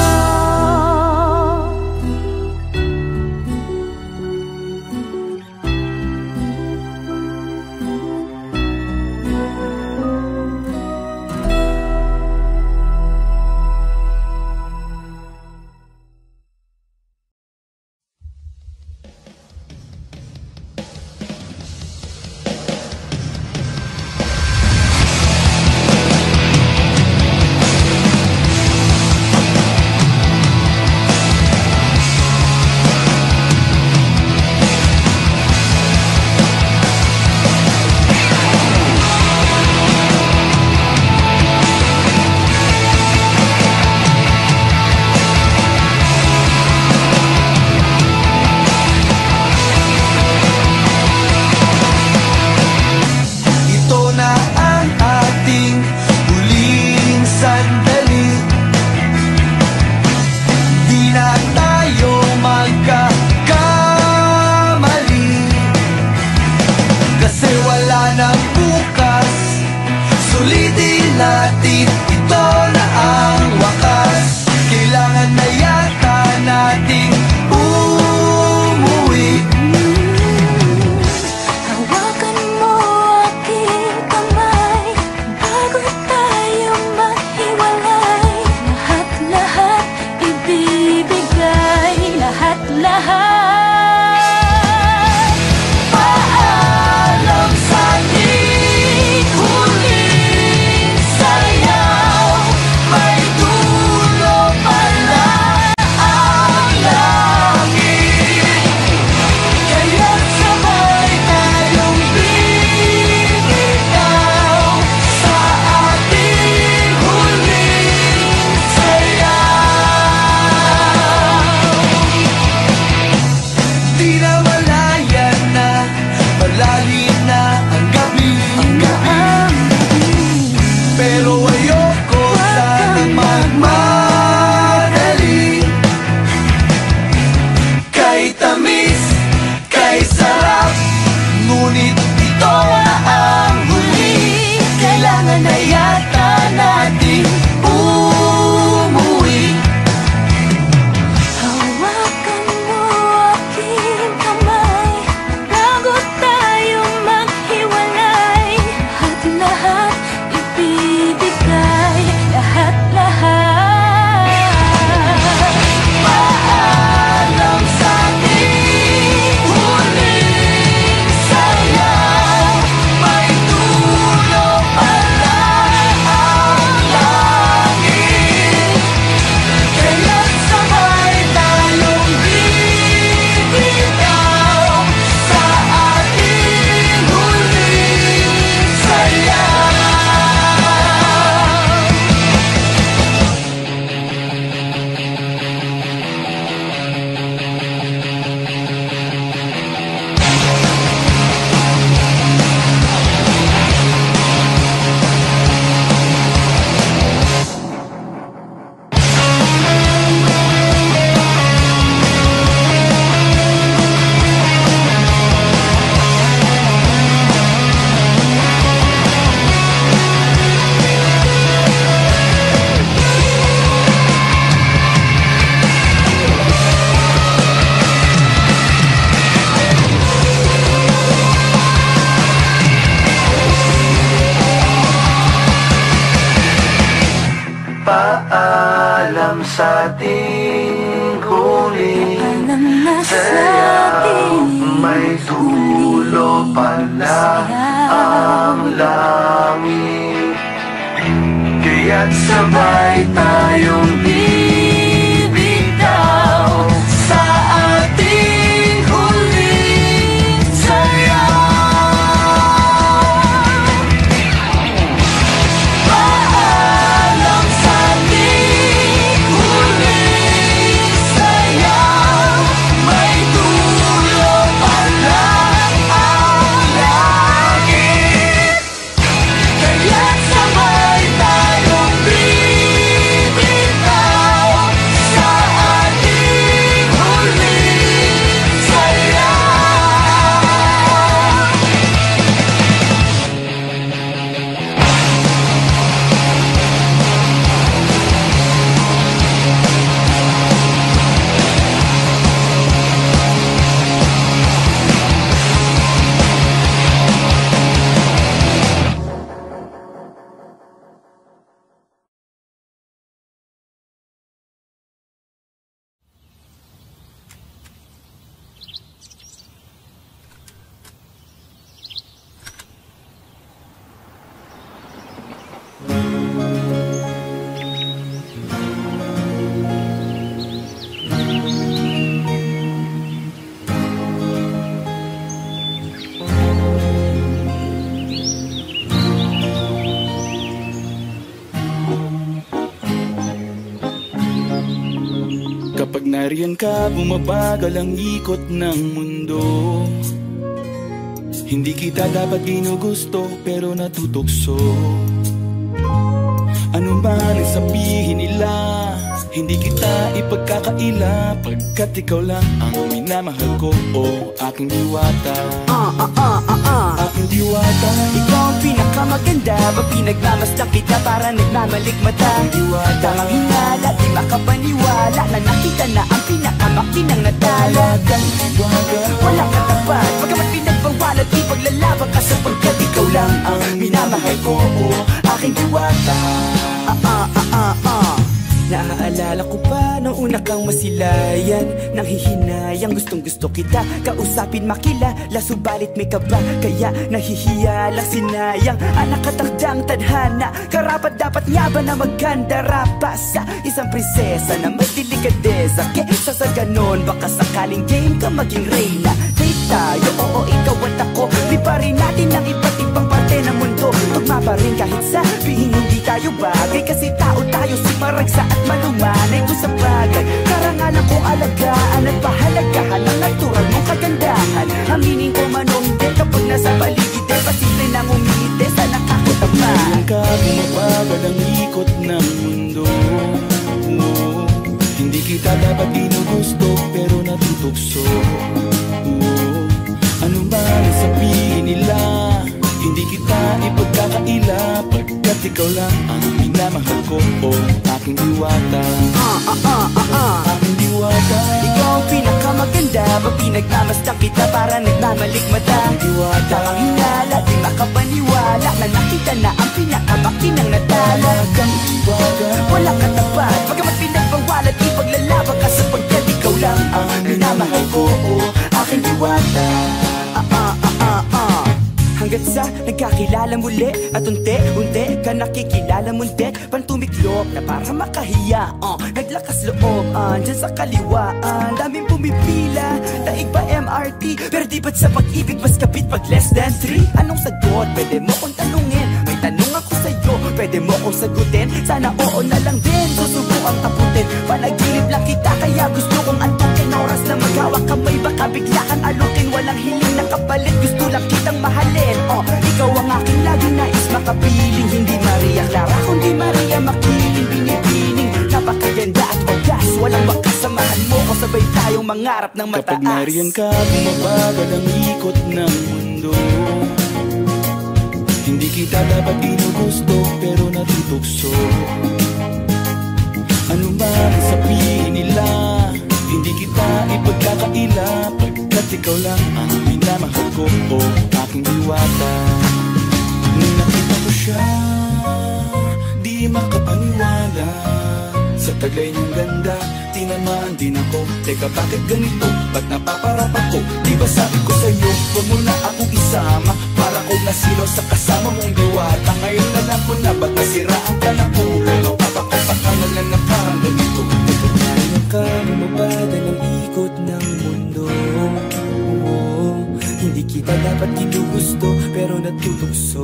Ito na ang ating huling sandali. Di na tayo magkakamali, kasi wala nang bukas. Sulitin natin, ito na ang wakas. Kailangan na yata nating umuwi. Hawakan mo aking kamay bago tayo maghiwalay. Lahat-lahat ibibigay, lahat-lahat. Paalam sa ating huling saya. sa ating huli. Alam na sa Sayang ating may dulo pala ang langit. Kaya't sabay tayong bibitaw sa ating huling sayaw. Paalam sa ating huling sayaw. May dulo pala ang langit. Kaya't sabay tayong bibitaw sa ating huling sayaw. Kapag nariyan ka, bumabagal ang ikot ng mundo. Hindi kita dapat ginugusto, pero natutukso. Ano man ang sabihin nila, hindi kita ipagkakaila, pagkat ikaw lang ang minamahal ko, o aking diwata. Aking diwata. Ikaw ang pinakamaganda, pag pinagmamasdan kita para nagmamalikmata. Aking diwata. Tamang hinala, di makapaniwala na nakita na ang pinakamakinang natala. Talagang diwata. Walang katapat, pagkamat pinagbawalan, di paglalaban ka sapagkat ikaw lang ang minamahal ko, o aking diwata. Naaalala ko pa nung una kang masilayan, nang hihinayang gustong gusto kita kausapin, makilala, subalit may kaba, kaya nahihiya lang, sinayang ang nakatakdang tadhana. Karapat dapat nga ba na magkandara pa sa isang prinsesa na may delikadesa? Kesa sa ganon, baka sakaling game ka maging reyna. Date tayo, oo, ikaw at ako, liparin natin ang iba't ibang parte ng mundo. Tugma pa rin kahit sabihin hindi tayo bagay, kasi tao tayo, sumaragsa at malumanay ko sa bagay. Karangalan ko alagaan at pahalagahan ang natural mong kagandahan. Aminin ko man o hindi, kapag nasa paligid eh, pasimple nang umiti sa nakakutama. Nariyan ka, bumabagal ang ikot ng mundo. Hindi kita dapat ginugusto, pero natutukso. Ano man ang sabihin nila, hindi kita ipagkakaila, pagkat ikaw lang ang minamahal ko, o aking diwata. Aking diwata. Ikaw ang pinakamaganda, pag pinagmamasdan kita para nagmamalikmata. Aking diwata. Tamang hinala, di makapaniwala na nakita na ang pinakamakinang natala. Talagang diwata. Walang katapat, pagkamat pinagbawalan, di paglalaban ka sapagkat ikaw lang ang minamahal ko, o aking diwata. Hanggat sa nagkakilala muli at unti-unti ka nakikilala mundi, pantumiklop na para makahiya. Naglakas loob dyan sa kaliwaan, daming pumipila, daig pa MRT, pero di ba't sa pag-ibig mas kapit pag less than 3? Anong sagot? Pwede mo kong tanungin, may tanong ako sa'yo, pwede mo kong sagutin, sana oo na lang din, susubukang taputin. Panaginip lang kita kaya gusto kong antukin, oras na maghawak kamay baka bigla kang alukin. Walang hiling na kapalit, gusto lang kitang mahalin. Ikaw ang aking laging nais makapiling, hindi Maria Clara kundi Maria Makiling. Binibining, napakaganda at wagas, walang wakas, samahan mo ko, sabay tayong mangarap ng mataas. Kapag nariyan ka, bumabagal ang ikot ng mundo. Hindi kita dapat ginugusto, pero natutukso. Ano man ang sabihin nila, hindi kita ipagkakaila, pagkat ikaw lang ang minamahal ko, o aking diwata. Nung nakita ko siya, di makapaniwala, sa Taglay niyong ganda, tinamaan din ako. Teka, bakit ganito? Ba't napaparap ako? Di ba sabi ko sa'yo, huwag mo na akong isama. Para kong nasilo sa kasama mong diwata. Ngayon na lang ko na, ba't nasiraan ka na po? Mapapakapakalan lang na parang ganito. Kaya ka bumabada ng ikot ng mundo. Hindi kita dapat ginugusto, pero natutokso.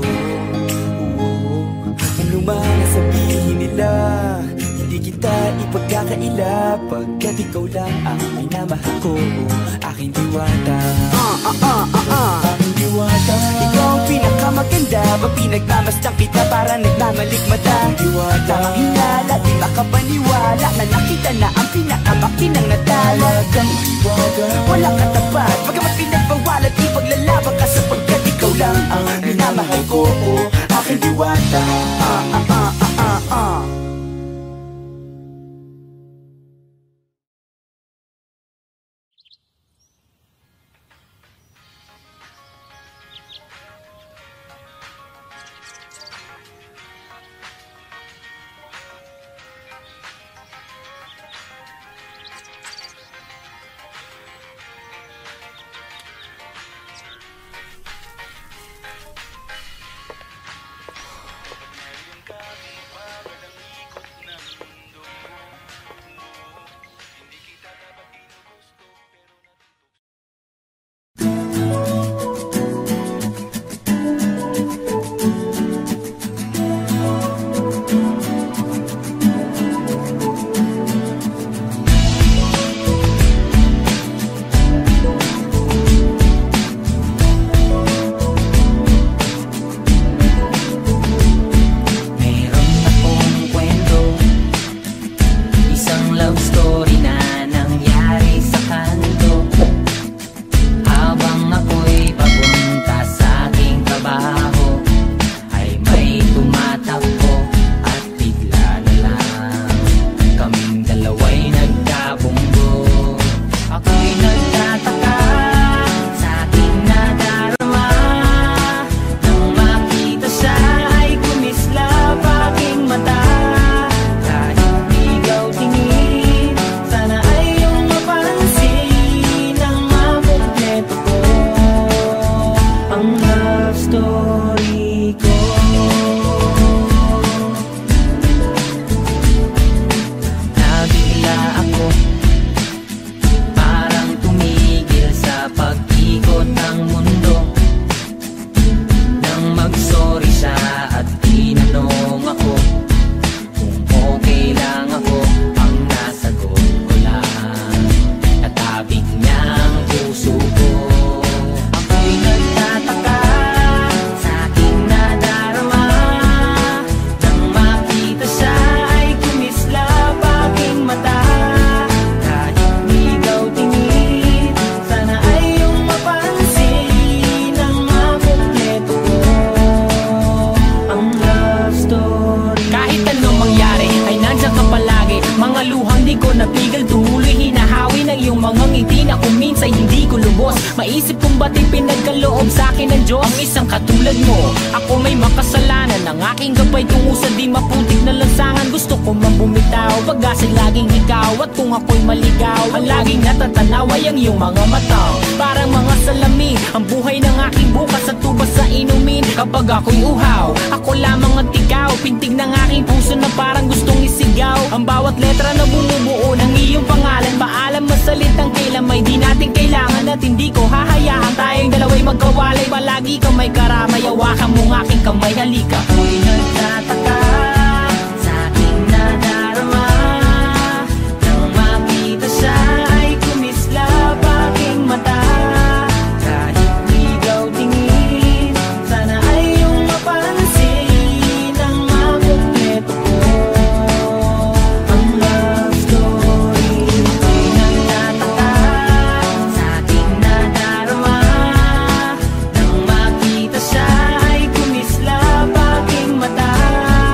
Ang lumana sabihin nila, hindi kita ipagkakaila, pagkat ikaw lang ang minamahal ko, aking diwata. Aking diwata. Ikaw ang pinakamaganda, ba pinagmamastang kita para nagmamalikmata. Aking diwata. Tamang hinala, di makapaniwala na nakita na ang pinakamakinang natala. Kang diwata. Walang katapat, bagamat pinagbawalat, ipaglalaban ka sapagkat ikaw lang ang minamahal ko, aking diwata. Maisip kong ba't pinagkaloob sa akin ng Diyos ang isang katulad mo. Ako may makasalanan, ang aking gabay tungo sa di maputik na lansangan. Gusto ko man bumitaw, pag-asa'y laging ikaw. At kung ako'y maligaw, ang laging natatanaw ay ang iyong mga mata. Parang mga salamin, ang buhay ng aking bukas at tubas sa inumin. Kapag ako'y uhaw, ako lamang at ikaw. Pintig ng aking puso na parang gustong isigaw. Ang bawat letra na bumubuo ng iyong pangalan. Paalam masalitang kailan may di natin kailangan. At hindi ko hahayaan tayong dalawa'y magkawalay. Palagi ka may karamay, hawakan mong aking kamay, halika. Ako'y nagtataka sa aking nadarama, nang makita siya ay kumislap aking mata. Kahit ligaw tingin, sana ay iyong mapansin ang makumpleto ko ang love story. Ako'y nagtataka sa aking nadarama, nang makita siya ay kumislap aking mata.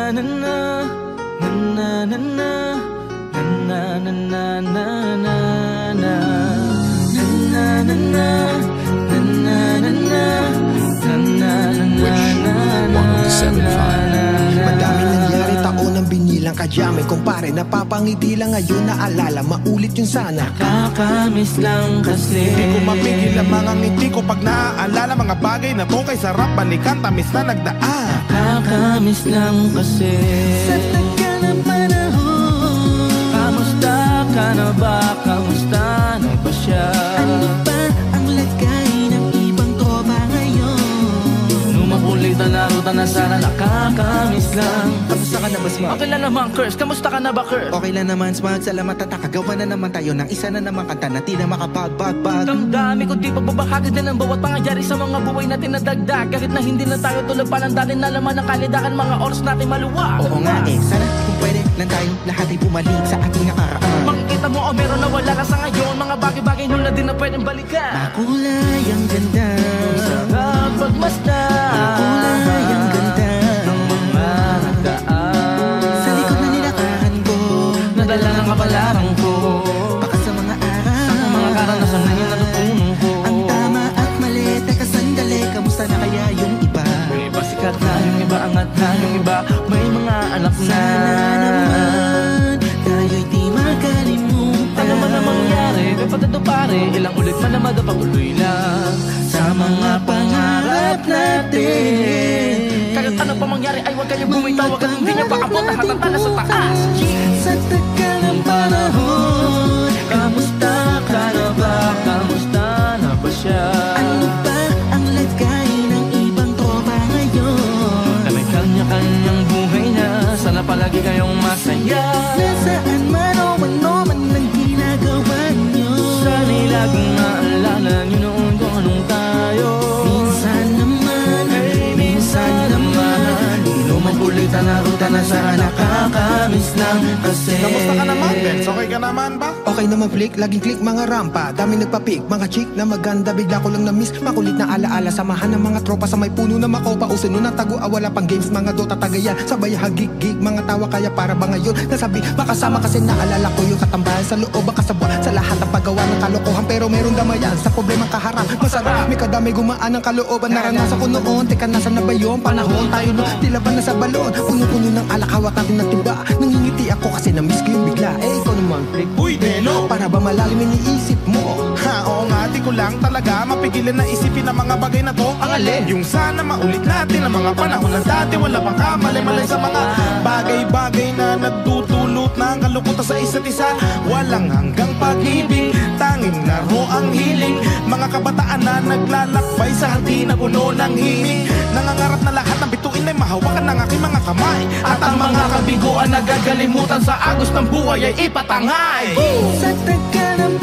na na na na na na na na na na na Madaming nangyari taon ang binilang kadyamay kumpare, napapangiti lang ngayon naalala, maulit yun sana. Nakakamiss lang kasi Hindi ko mapigil ang mga ngiti ko pag naaalala mga bagay na to kay sarap balikan, tamis na nagdaan. Nakakamiss lang kasi Sa tagal ng panahon, kamusta ka na ba? Kamusta na ba siya? ano ba ang lagay ng ibang tropa ngayon? Nung makulitan na ruta na sana nakakamiss lang. Kamusta ka na ba, Smart? Okay lang naman, Curse. Kamusta ka na ba, Curse? Okay lang naman, Smart. Salamat at nakagawa na naman tayo ng isa na naman kanta na tila makapag-bag-bag. Damdami ko di pagbabahagi din ang bawat pangyayari sa mga buhay natin na dagdag. Kahit na hindi na tayo tulad pa ng dati na laman ng kalidakan, mga oras natin maluwag. Oo nga eh, sana kung pwede lang tayo lahat ay bumalik sa ating nakaraan. Makikita mo meron na wala ka sa ngayon, mga bagay-bagay nun na din na pwedeng balikan. Makulay ang ganda, Sarap pagmasdan, makulay ang ganda ng mga nagdaan. sa likod na nilakaran ko, Nadala ng kapalaran ko, baka sa mga araw, sa mga karanasan na yung natutunan ko. ang tama at mali, teka sandali, kamusta na kaya yung iba? May iba sikat na, yung iba angat na, yung iba may mga anak na. Sana naman tayo'y di makalimutan. Ano man ang mangyari, dapat ito pare, ilang ulit man na madapatuloy lang sa mga pangarap natin. Kahit ano pa mangyari ay huwag kayong bumitaw, huwag kayong hindi niya pakabot, hatang tala sa taas. Sa tagal ng panahon, Kamusta ka na ba? Kamusta na ba siya? ano ba ang lagay ng ibang tropa ngayon? Na may kanya-kanyang buhay na, sana palagi kayong masaya. Nasaan man o ano man ang ginagawa nyo, Sana laging naalala nyo noon kung anong tayo. minsan naman, Minsan naman, inuman kulitan na ruta na sana nakakamiss lang kasi. Kamusta ka naman, Bex? Okay ka naman ba? okay naman flick, laging click mga rampa, dami nagpapik, mga chick na maganda, bigla ko lang na-miss, makulit na alaala, samahan ng mga tropa sa may puno na makopa, uso nun ang tago, wala pang games, mga dota tagayan, sabay hagig-gig, mga tawa kaya para ba ngayon, nasabi, makasama kasi naalala ko yung katambahan sa loob, kasabwa, sa lahat ng paggawa ng kalokohan, pero meron damayan, sa problemang kaharap, masarap, may kadamay gumaan ng kalooban, naranasan ko noon, teka nasa na ba yun, panahon tayo no, tila ba nasa balon, puno-puno ng alak, hawak natin ng timba, nangingiti ako kasi na-miss ko yung bigla, ikaw naman flick, Uy, Delo! para ba malalim iniisip mo? Ha, oo nga, di ko lang talaga mapigilan na isipin ang mga bagay na to. Ang alin? Yung sana maulit natin ang mga panahon na dati, wala pang kamali-malay sa mga bagay-bagay na nagdudulot ng kalukutan sa isa't isa. Walang hanggang pag-ibig, tanging laro ang hiling. Mga kabataan na naglalakbay sa hardin na puno ng himig. Nangangarap na lahat ng bituin ay mahawakan ng aking mga kamay. At ang mga kabiguan na gagalimutan sa agos ng buhay ay ipatangay. Sa tagal ng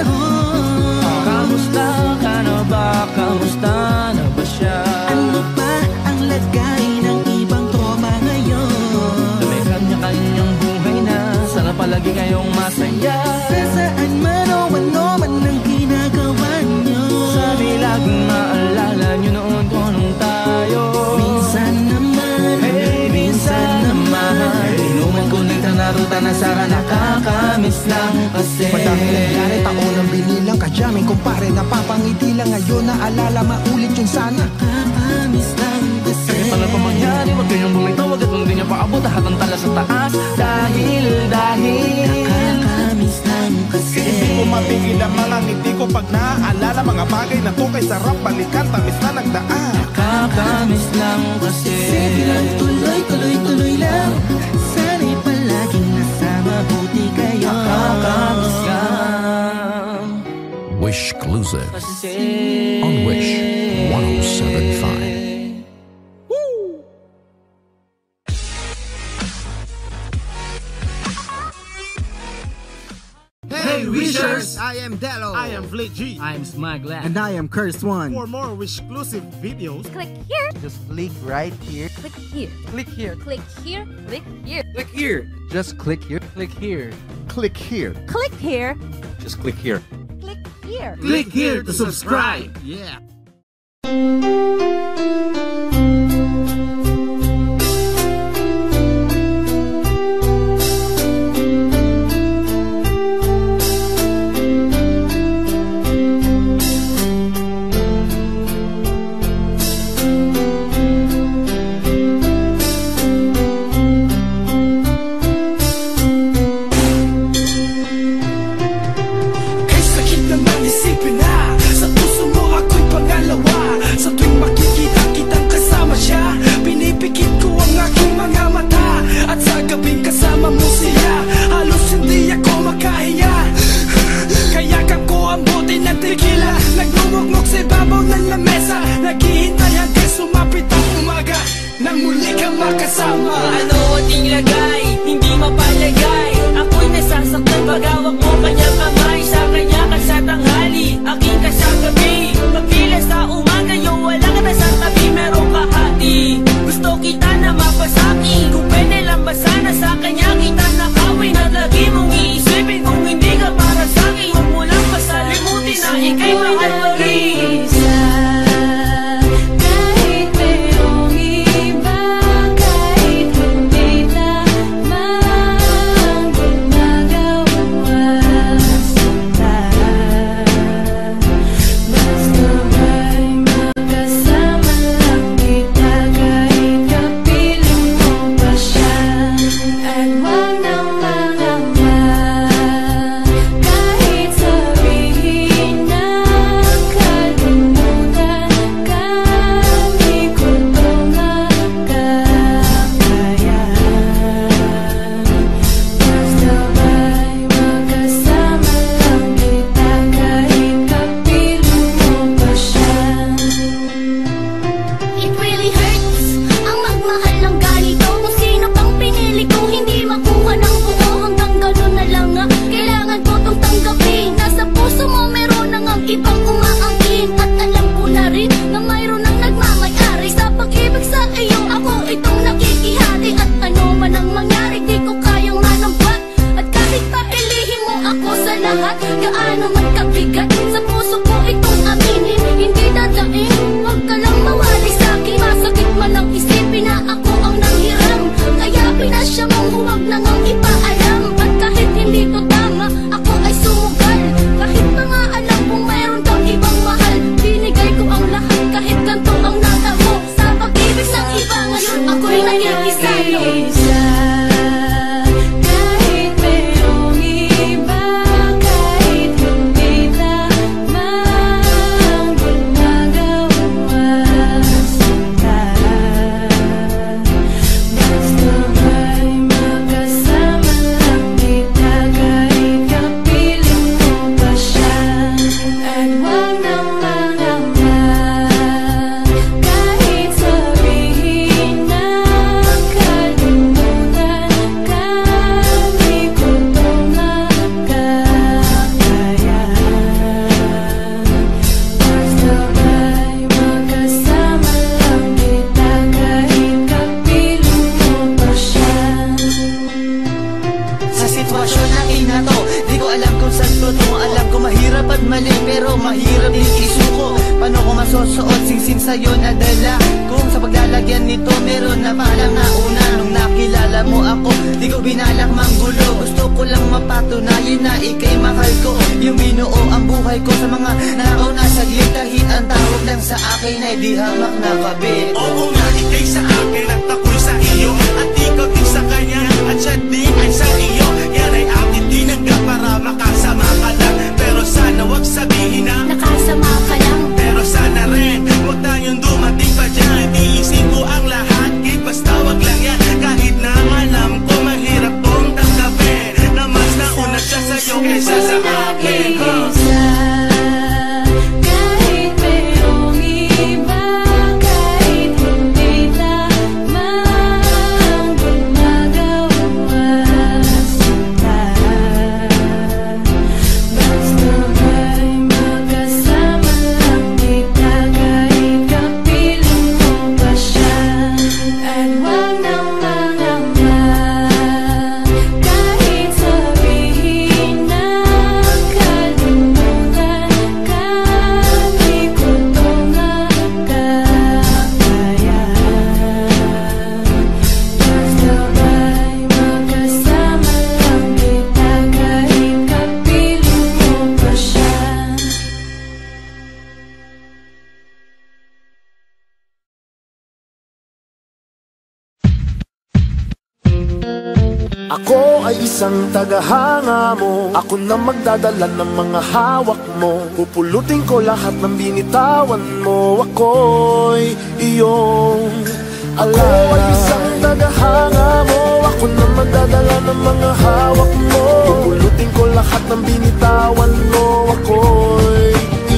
panahon, Kamusta ka na ba? Kamusta na ba siya? ano ba ang lagay ng ibang tropa ngayon? Na may kanya-kanyang buhay na, sana palagi kayong masaya. Nasaan man o ano man ang ginagawa nyo, Sabi laging maalala nyo noon kung anong tayo. minsan naman, Minsan naman, inuman kulit ang naruta na sana nakakamiss lang kasi. madaming nangyari taon ang binilang kadyaming kumpare, napapangiti lang ngayon naalala, maulit yung sana. Nakakamiss lang kasi Kahit ano pa mangyari, huwag kayong bumitaw, huwag at hindi niya paabot, hatang tala sa taas. Dahil nakakamiss lang kasi Hindi ko mapigil ang mga ngiti ko pag naaalala mga bagay na to kay sarap balikan, tamis na nagdaan. nakakamiss lang kasi. sige lang, tuloy-tuloy lang, sana'y palaging nasa mabuti kayo. Nakakamiss lang Wish Exclusive kasi. on Wish 107.5. Hey Wishers! I am Delo. I am Fleet G. I'm Smaglass. And I am Cursed One. For more Wish-exclusive videos, Click here, Just click right here. click here, Click here. click here, click here, Click here. Just click here. Click here. click here. click here, Just click here. click here. Click here to subscribe. Yeah. Hawak mo kanyang kamay sa kanya ka sa tanghali, aking ka sa gabi. Pagkilas sa umaga, yung wala ka na sa tabi, meron ka hati. Gusto kita na mapasaki, kung pwede lang ba sana sa kanya kita nakawin. At lagi mong iisipin kung hindi ka para sa'kin. Huwag mo lang masalimutin na ika'y mahal pa rin. Ako ay isang tagahanga mo, ako na magdadala ng mga hawak mo. Pupulutin ko lahat ng binitawan mo, ako'y iyong alala. Ako ay isang tagahanga mo, ako na magdadala ng mga hawak mo. Pupulutin ko lahat ng binitawan mo, ako'y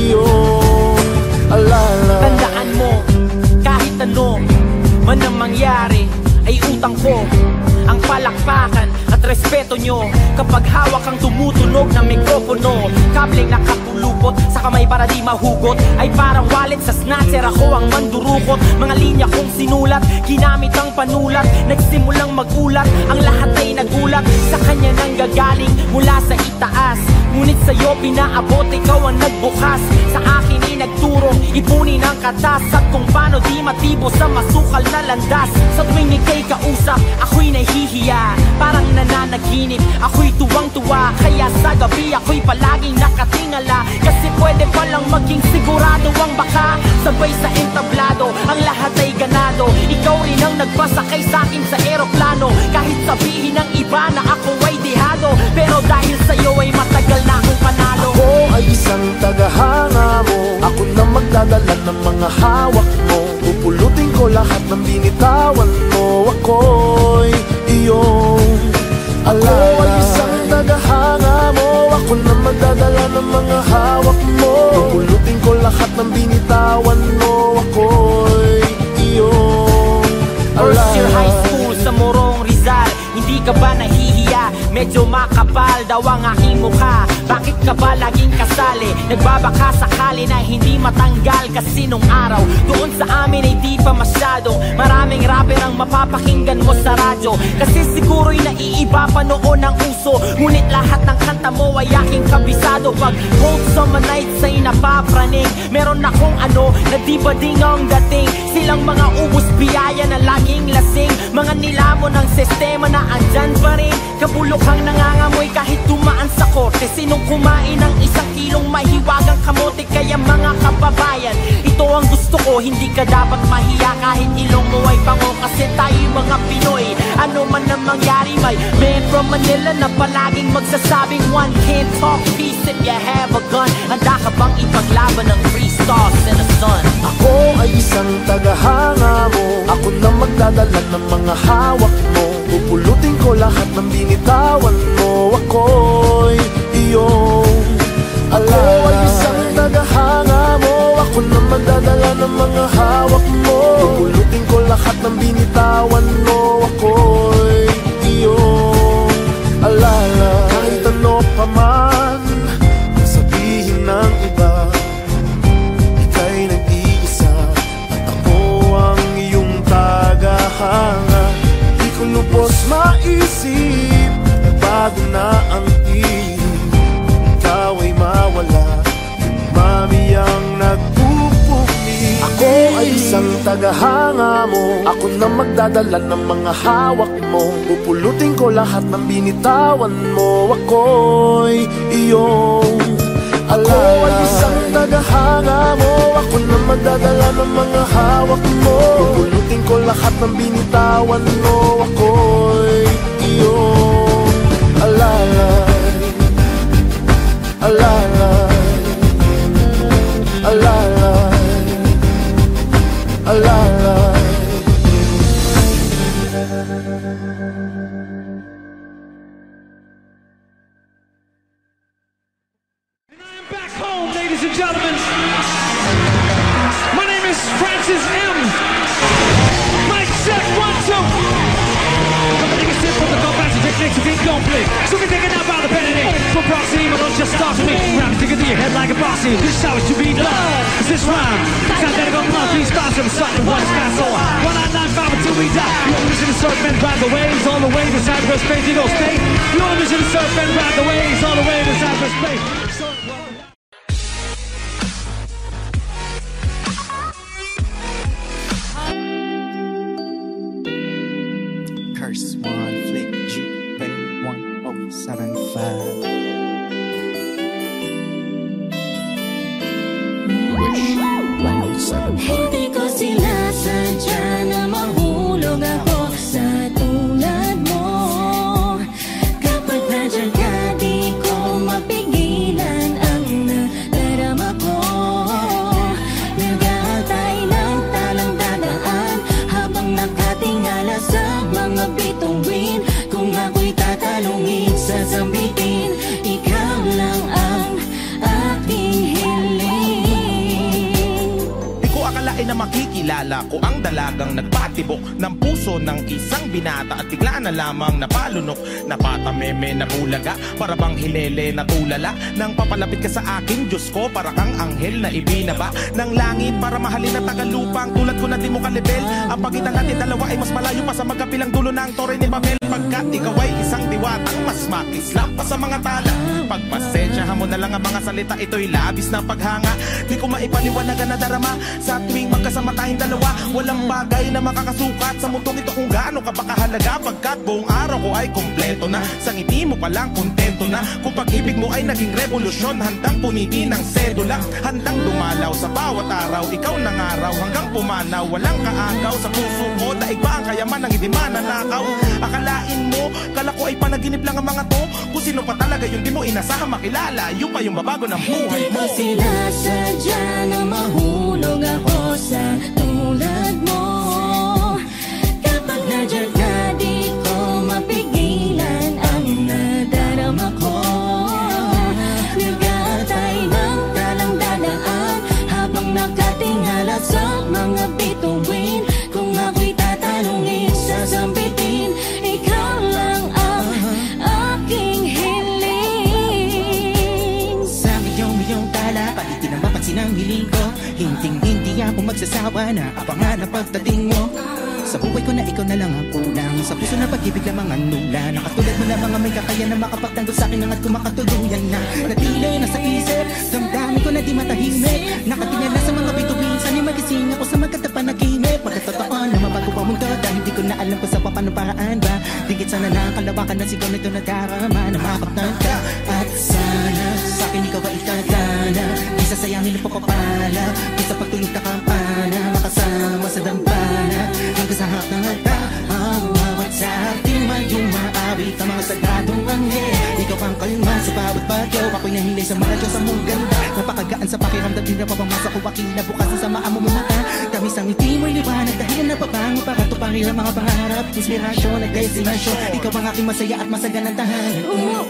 iyong alala. Tandaan mo, kahit ano man ang mangyari, ay utang ko ang palakpakan at respeto nyo. Kapag kapag hawak ang tumutunog ng mikropono. Kableng nakapulupot sa kamay para di mahugot, ay parang wallet sa snatcher, ako ang mandurukot. Mga linya kong sinulat, ginamit ang panulat. Nagsimulang magulat, ang lahat ay nagulat. Sa kanya nang gagaling mula sa itaas, ngunit sa'yo pinaabot, ikaw ang nagbukas. Sa akin ay nagturo, ipunin ang katas, at kung paano di matibo sa masukal na landas. Sa tuwing ika'y kausap, ako'y nahihiya, parang nananaginip, ako'y tuwang-tuwa. Kaya sa gabi ako'y palaging nakatingala, kasi pwede palang maging sigurado ang baka. Sabay sa entablado, ang lahat ay ganado. Ikaw rin ang nagpasakay sa'kin sa eroplano. Kahit sabihin ng iba na ako ay dihado, pero dahil sa'yo ay matagal na akong panalo. Ako ay isang tagahanga mo, ako na magdadala ng mga hawak mo. Pupulutin ko lahat ng binitawan mo, ako'y iyong alala. Ako ay isang tagahanga mo, ako na magdadala ng mga hawak mo. Pupulutin ko lahat ng binitawan mo, ako'y iyong alala. First year high school sa Morong Rizal, hindi ka ba nahihiya? Medyo makapal daw ang aking mukha. Bakit ka ba laging kasali? Nagbabaka sakali na hindi matanggal, kasi nung araw doon sa amin ay di pa masyado. Maraming rapper ang mapapakinggan mo sa radyo, kasi siguro'y naiiba pa noon ang uso. Ngunit lahat ng kanta mo ay aking kabisado. Pag cold summer nights ay napapraning, meron akong ano na di ba ding ang dating. Silang mga ubus biyaya na laging lasing, mga nilamon ng sistema na andyan pa rin. Kabulokang nangangamoy kahit dumaan sa korte. Sinong kumain ng 1 kilong mahiwagang kamote? Kaya mga kababayan, ito ang gusto ko, hindi ka dapat mahiya kahit ilong mo ay bango, kasi tayo'y mga Pinoy. Ano man ang mangyari, may man from Manila na palaging magsasabing one can't talk peace if you have a gun. Handa ka bang ipaglaban ng 3 stars in the sun? Ako ay isang tagahanga mo, ako na magdadala ng mga hawak mo. Pupulutin ko lahat ng binitawan mo, ako'y iyong alala. Ako ay isang tagahanga mo, ako na magdadala ng mga hawak mo. Pupulutin ko lahat ng binitawan mo, ako'y iyong alala. Kahit ano pa man sabihin ng iba, ika'y nag-iisa at ako ang iyong tagahanga. Di ko lubos maisip na bago na ang tinig, ikaw ay mawala, yung mami ang nagpupuli. Ako ay isang tagahanga mo, ako na magdadala ng mga hawak mo. Pupulutin ko lahat ng binitawan mo, ako'y iyong alala. Ako ay isang tagahanga mo, ako na magdadala ng mga hawak mo. Pupulutin ko lahat ng binitawan mo, ako'y iyong alala. Alala, alala, alala. Ladies and gentlemen, my name is Francis M. Mic check, 1, 2. Comme les gars, pour le combat, c'est technique, c'est complet. So we take it now by the penny. For proxy, but don't just start to me. Rap stick it to your head like a boxy. This show is to be done. Is this rhyme? Can't let it go, come on, please start to something. What's got so on? 1995 until we die. Your mission to surf and ride the waves all the way to cyberspace. You don't stay. Your mission to surf and ride the waves all the way to cyberspace. Curse one, flick, G, baby, 1075. Wish 1075. Hindi ko sila sadya na mahulog ako sa tulad mo. Kapag nandiyan ka, di ko Akala ko ang dalagang nagpatibok ng puso ng isang binata at bigla na lamang napalunok. Napatameme na bulaga, para bang hilele na tulala. Nang papalapit ka sa akin, Diyos ko, para kang anghel na ibinaba ng langit para mahalin na tagalupang tulad ko na di mo kalibel. Ang pagitan natin dalawa ay mas malayo pa sa magkapilang dulo ng Torre ni Babel. Pagkat ikaw ay isang diwatang mas makislap pa sa mga tala. Pagpasensyahan mo na lang ang mga salita, ito'y labis na paghanga. Di ko maipaliwanagan na darama sa tuwing magkasama tayong dalawa. Walang bagay na makakasukat sa mundong ito kung gaano ka ba kahalaga. Pagkat buong araw ko ay kompleto na, sa ngiti mo palang kontento na. Kung pag-ibig mo ay naging revolusyon, handang punitin ang sedula, handang dumalaw sa bawat araw. Ikaw ng araw hanggang pumanaw, walang kaagaw sa puso ko. Daig ba ang kayaman ng hindi mananakaw? Akalain mo, kala ko ay panaginip lang ang mga to. Kung sino pa talaga yun di mo inasahan makilala. Yun pa yung babago ng buhay mo. Hindi ko sinasadya na mahulog ako sa tulad mo. Kapag nandiyan ka, di ko mapigilan ang nadarama ko. Nag-aantay ng talang dadaan habang nakatingala sa mga bituin. Kung ako'y tatanungin, sasambitin, ikaw lang ang aking hiling. Sa iyong tala, kahit di na mapansin ang hiling ko, hindi ako magsasawa na abangan ang pagdating mo. Sa buhay ko na ikaw na lang ang kulang, sa puso na pag-ibig lamang ang nula. Nakatulad mo na mga may kakaya na makapagtanggol sa akin, angat ko makatuluyan na. Natili na sa isip, damdamin ko na di matahimik. Nakatingala sa mga bituin, sana'y magising ako sa magkatapanaginip. Pagkatotoo na mabago pa mundo, dahil di ko na alam kung sa papanong paraan ba. Dingit sana na ang kalawakan na sigaw nito na darama na makapagtan ka. At sana sa akin ikaw ay ikagana, di sasayangin ang pagpapala, di sa pagtulog na kampana, makasama sa dampana hanggang sa harap ng alta. Ang bawat sa ating mayong maawit ang mga sagradong anghel. Ikaw ang kalma sa bawat bagyo, ako'y nahilay sa mga Diyos ang mong ganda. Napakagaan sa pakiramdam, di na papamasa ko akila bukasan sa maamo mo mata. Tamis ang ngiti mo'y liwanag, dahil napabango para tuparin ang mga pangarap. Inspirasyon at destinasyon, ikaw ang aking masaya at masaganang tahanan.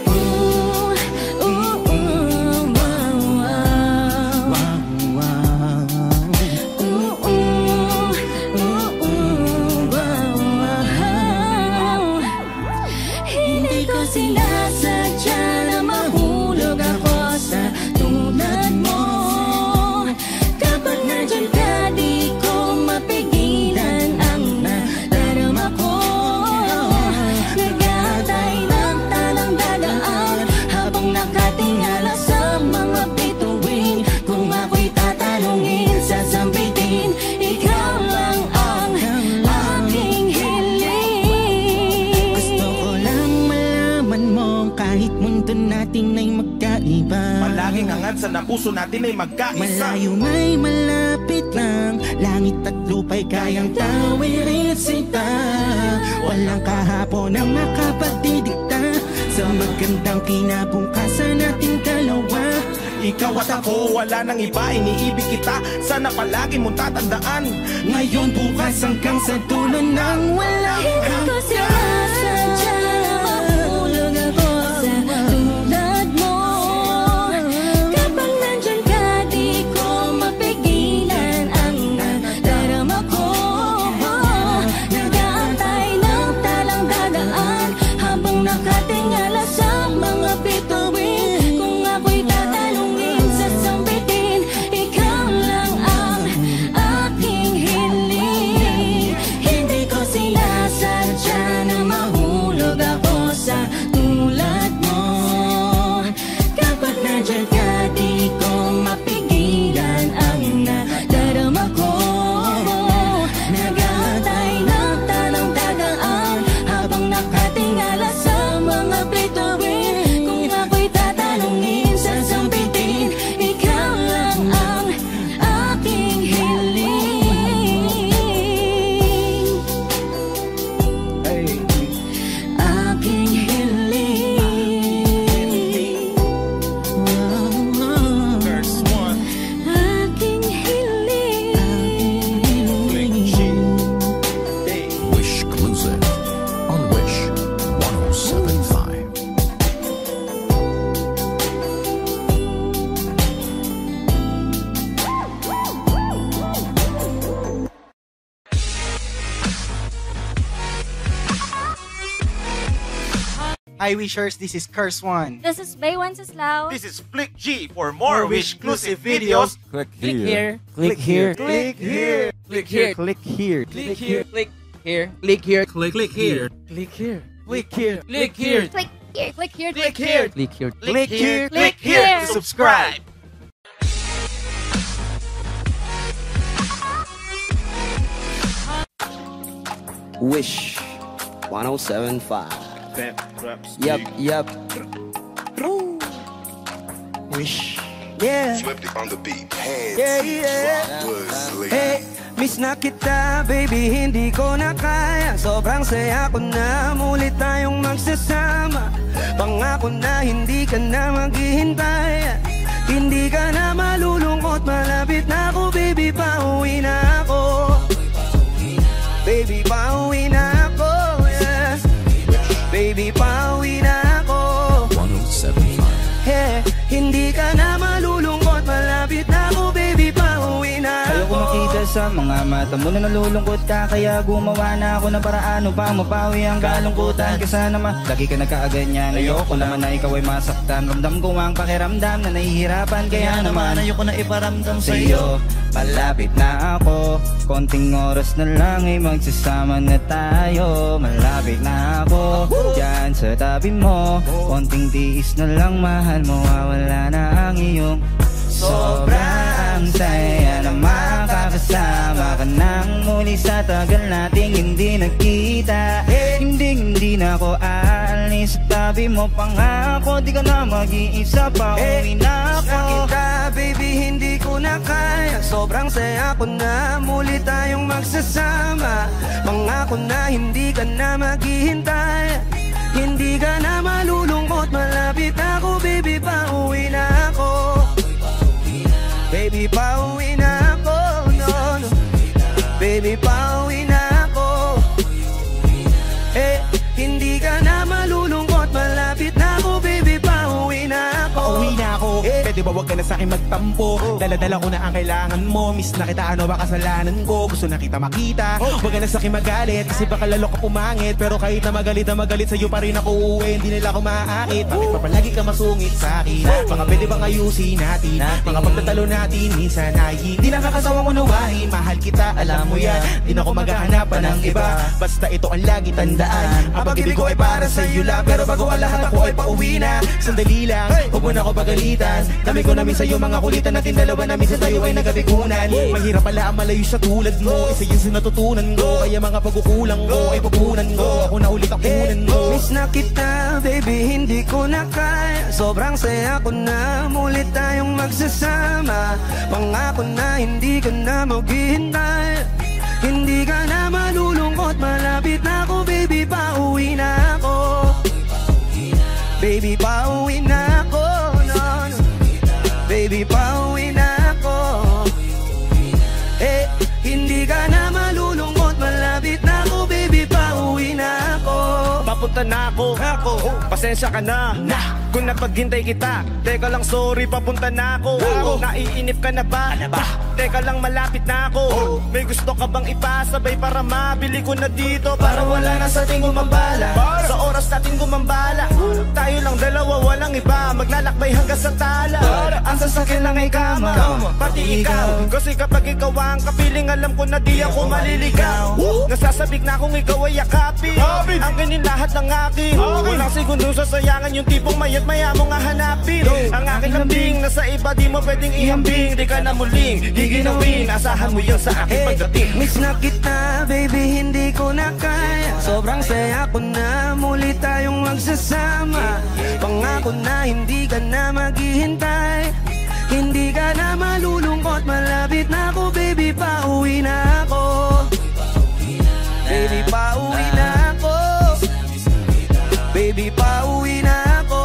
Sinasadya na mahulog ako sa tulad mo. Kapag nandiyan ka, di ko mapigilan ang nadarama ko. Nag-aantay ng talang dadaan habang nakatingala sa mga bituin. Kung ako'y tatanungin, sasambitin, ikaw lang ang aking hiling. Gusto ko lang malaman mo, kahit mundo natin ay magkaiba, palaging hangad sa puso natin ay magkaisa. Malayo may malapit lang, langit at lupa'y kayang tawirin sita. Walang kahapon ang makapagdidikta sa magandang kinabukasan nating dalawa. Ikaw at ako, wala nang iba, iniibig kita, sana palagi mong tatandaan. Ngayon, bukas, hanggang sa dulo ng walang Hindi ko sinasadya na mahulog ako sa tulad mo. Kapag nandiyan ka, di ko mapigilan ang nadarama ko. Nag-aantay ng talang dadaan habang nakatingala sa mga bituin. Kung ako'y tatanungin, sasambitin, ikaw lang ang aking hiling. Hindi ko sinasadya na Hi Wishers, this is Curse One. This is Bay Wenceslao. This is Flick G. For more Wish-exclusive videos, Click Click here. Click here. click here. Click here. Click here. Click here. Click here. Click here. Click here. Click here. Click here. Click here. Click here. Click here. Click here. Click here. Click here. Click Click here here. to subscribe. Wish 1075. Yep. Wish. Yeah. On the beat. Yeah. Hey, miss na kita, baby, hindi ko na kaya. Sobrang saya ko na, muli tayong magsasama. Pangako na hindi ka na maghihintay. Hindi ka na malulungkot, malapit na ako, baby, pauwi na ako. Baby, pauwi na ako, yeah. Baby, pauwi na ako. 1075. Yeah, hindi ka na malulungkot, malapit na ako, baby, pauwi na ako. Ayoko makita sa mga mata mo na nalulungkot ka, kaya gumawa na ako ng paraan upang mapawi ang kalungkutan. Kasi naman, lagi ka nagkaaganyan. Ayoko naman na ikaw ay masaktan. Ramdam ko ang pakiramdam na nahihirapan. Kaya naman, ayoko na iparamdam sa iyo. Malapit na ako, konting oras na lang ay magsasama na tayo. Malapit na ako, dyan sa tabi mo. Konting tiis na lang, mahal mo, mawala na ang iyong sobrang saya na makakasama ka nang muli sa tagal nating hindi nagkita. Hindi na ako aalis sa tabi mo, pangako di ka na mag-iisa, pauwi na ako. Kita, baby, hindi ko na kaya. Sobrang saya ko na, muli tayong magsasama. Pangako na hindi ka na maghihintay. Hindi ka na malulungkot, malapit ako, baby, pauwi na ako. Baby, pauwi na ako, no. Baby, pauwi na ako. Eh, hindi ka na malulungkot, malapit na ako, baby, pauwi na ako. Pauwi na ako, pwede ba wag ka na sa'kin magtampo? Dala-dala ko na ang kailangan mo. Miss na kita, ano ba kasalanan ko? Gusto na kita makita, wag ka na sa'kin magalit, kasi baka lalo ka pumangit. Pero kahit na magalit sa'yo pa rin ako uuwi. Hindi nila ako maaakit, bakit pa palagi ka masungit sa'kin? Mga pwede bang ayusin natin? Mga pagtatalo natin, minsan ay hindi nakakasawang unawain. Mahal kita, alam mo yan, di na ako maghahanapan ng iba. Basta ito ang lagi tandaan, ang pag-ibig ko ay para sa'yo lang. Pero bago ang lahat ako ay pauwi na. Sandali lang, huwag mo na ako pagalitan. Dami ko na minsan yung mga kulitan natin dalawa na minsan tayo ay nagabigunan. Mahirap pala ang malayo sa tulad mo, isa yun sa natutunan ko. Kaya mga pagkukulang ko ay pupunan ko, ako na ulit ang punan mo. Miss na kita, baby, hindi ko na kaya. Sobrang saya ko na, muli tayong magsasama. Pangako na hindi ka na maghihintay. Hindi ka na malulungkot, malapit na ako, baby, pauwi na ako. Baby, pauwi na ako, no. Baby, pauwi na ako. Eh, hindi ka na malulungkot, malapit na ako, baby, pauwi na ako. Papunta na ako, pasensya ka na kung napaghintay kita. Teka lang, sorry, papunta na ako. Naiinip ka na ba? Teka lang, malapit na ako. May gusto ka bang ipasabay para mabili ko na dito? Para wala na sa ating gumambala, sa oras natin gumambala. Tayo lang dalawa, walang iba, maglalakbay hanggang sa tala. Ang sasakyan lang ay kama, pati ikaw. Kasi kapag ikaw ang kapiling, alam ko na di ako maliligaw. Nasasabik na kung ikaw ay yakapin, ang ganin lahat ng akin. Walang segundo sasayangan, yung tipong mayat maya mo nga hanapin. Ang aking lambing, nasa iba di mo pwedeng ihambing. Di ka na muling giginawin, asahan mo yan sa aking pagdating. Miss na kita, baby, hindi ko na kaya. Sobrang saya ko na, muli tayong magsasama. Pangako na hindi ka na maghihintay. Hindi ka na malulungkot, malapit na ako, baby, pauwi na ako. Baby, pauwi na ako. Baby, pauwi na ako.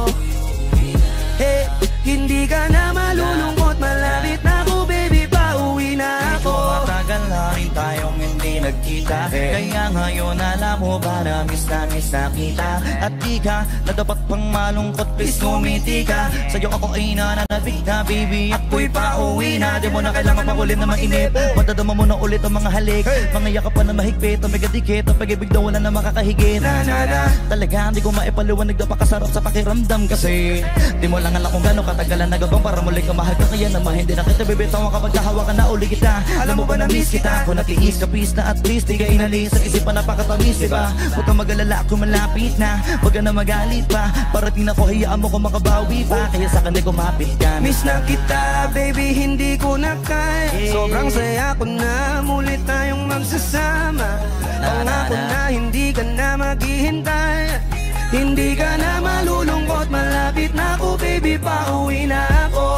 Hey, hindi ka na malulungkot, malapit na ako, baby, pauwi na ako. Matagal na rin tayong hindi nagkita. kita. Kaya ngayon alam mo ba na miss na kita. At di ka na dapat pang malungkot, please ngumiti ka. Sa'yo ako ay nananabik na, baby, ako'y pauwi na. Di mo na kailangan pa ulit na mainip, madadama mo na ulit ang mga halik. Mga yakap pa na mahigpit, ang megadikit, ang pag-ibig na wala na makakahigit. Talaga hindi ko maipaliwanag na pakasarap sa pakiramdam. Kasi di mo lang alam kung gano'ng katagalan nagabang para muli ka mahal ka. Kaya naman hindi na kita bibitawan kapag nahawakan na uli kita. Alam mo ba na miss kita? Kung natiis ka peace na at least di ka inalis sa isipan napakatamis, diba? Huwag kang mag-alala kung malapit na, huwag ka na magalit pa. Parating ako, hayaan mo kung makabawi pa. Kaya sa kanila kumapit ka. Miss na kita, baby, hindi ko na kaya. Sobrang saya ko na, muli tayong magsasama. Pangako na hindi ka na maghihintay, hindi ka na malulungkot. Malapit na ako, baby, pauwi na ako.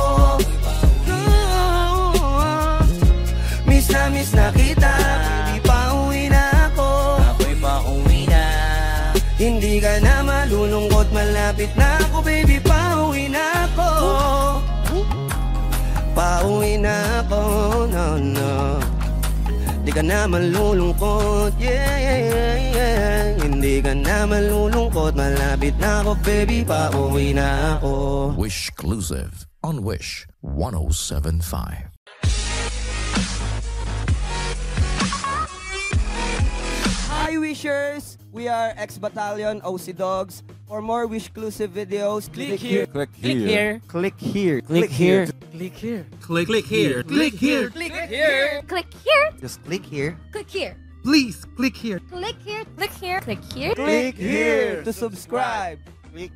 Miss na kita, baby, pauwi na ako. Ako'y pauwi na. Hindi ka na malulungkot. Malapit na ako, baby, pauwi na ako. Pauwi na ako, no. Hindi ka na malulungkot, yeah. Hindi ka na malulungkot. Malapit na ako, baby, pauwi na ako. Wish Exclusive on Wish 107.5. Hi Wishers! We are X-Battalion OC Dogs. For more Wish-exclusive videos, click here. Click Click here. Click here. Click here. Click here. Click here. Click here. Click here. Click here. Just click here. Click here. Please click here. Click here. Click here. Click here. Click here to subscribe. Click.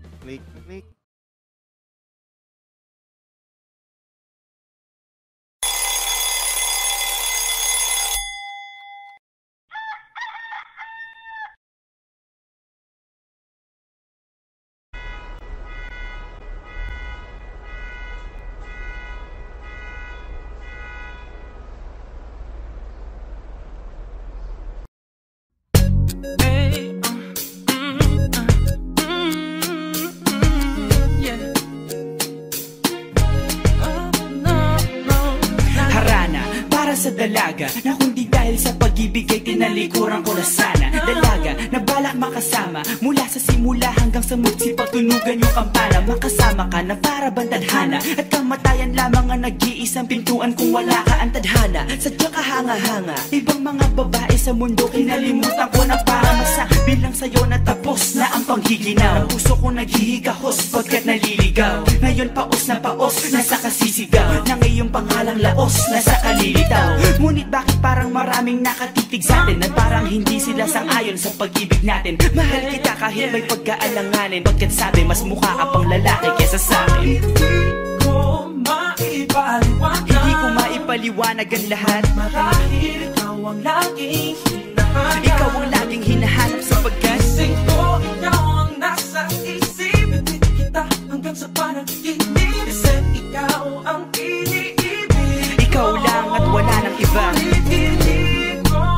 Sa dalaga na kundi dahil sa pag-ibig ay tinalikuran ko na sana. Dalaga na balak makasama mula sa simula hanggang sa magsipag tunugan yung kampana. Makasama ka na para bantadhana at kamatayan lamang ang nag-iisang pintuan kung wala ka ang tadhana. Sadya ka hanga-hanga, ibang mga babae sa mundo kinalimutan ko na para masabi lang sa'yo na tapos na ang panghiginaw. Puso ko naghihigahos pagkat naliligaw. Ngayon paos, nasa kasisigaw na ngayong pangalang laos, nasa kalilitaw. Ngunit bakit parang maraming nakatitig sa atin at parang hindi sila sang-ayon sa pag-ibig natin. Mahal kita kahit may pagkaalanganin, pagkat sabi mas mukha ka pang lalaki kesa sa akin. Hindi ko maipaliwanag ang lahat, marahil ikaw ang laging hinahanap. Ikaw ang laging hinahanap sapagkat gising ko, ikaw ang nasa isip. Hindi kita hanggang sa panaginip, kasi ikaw ang iniibig. Ikaw lang at wala nang iba. Hindi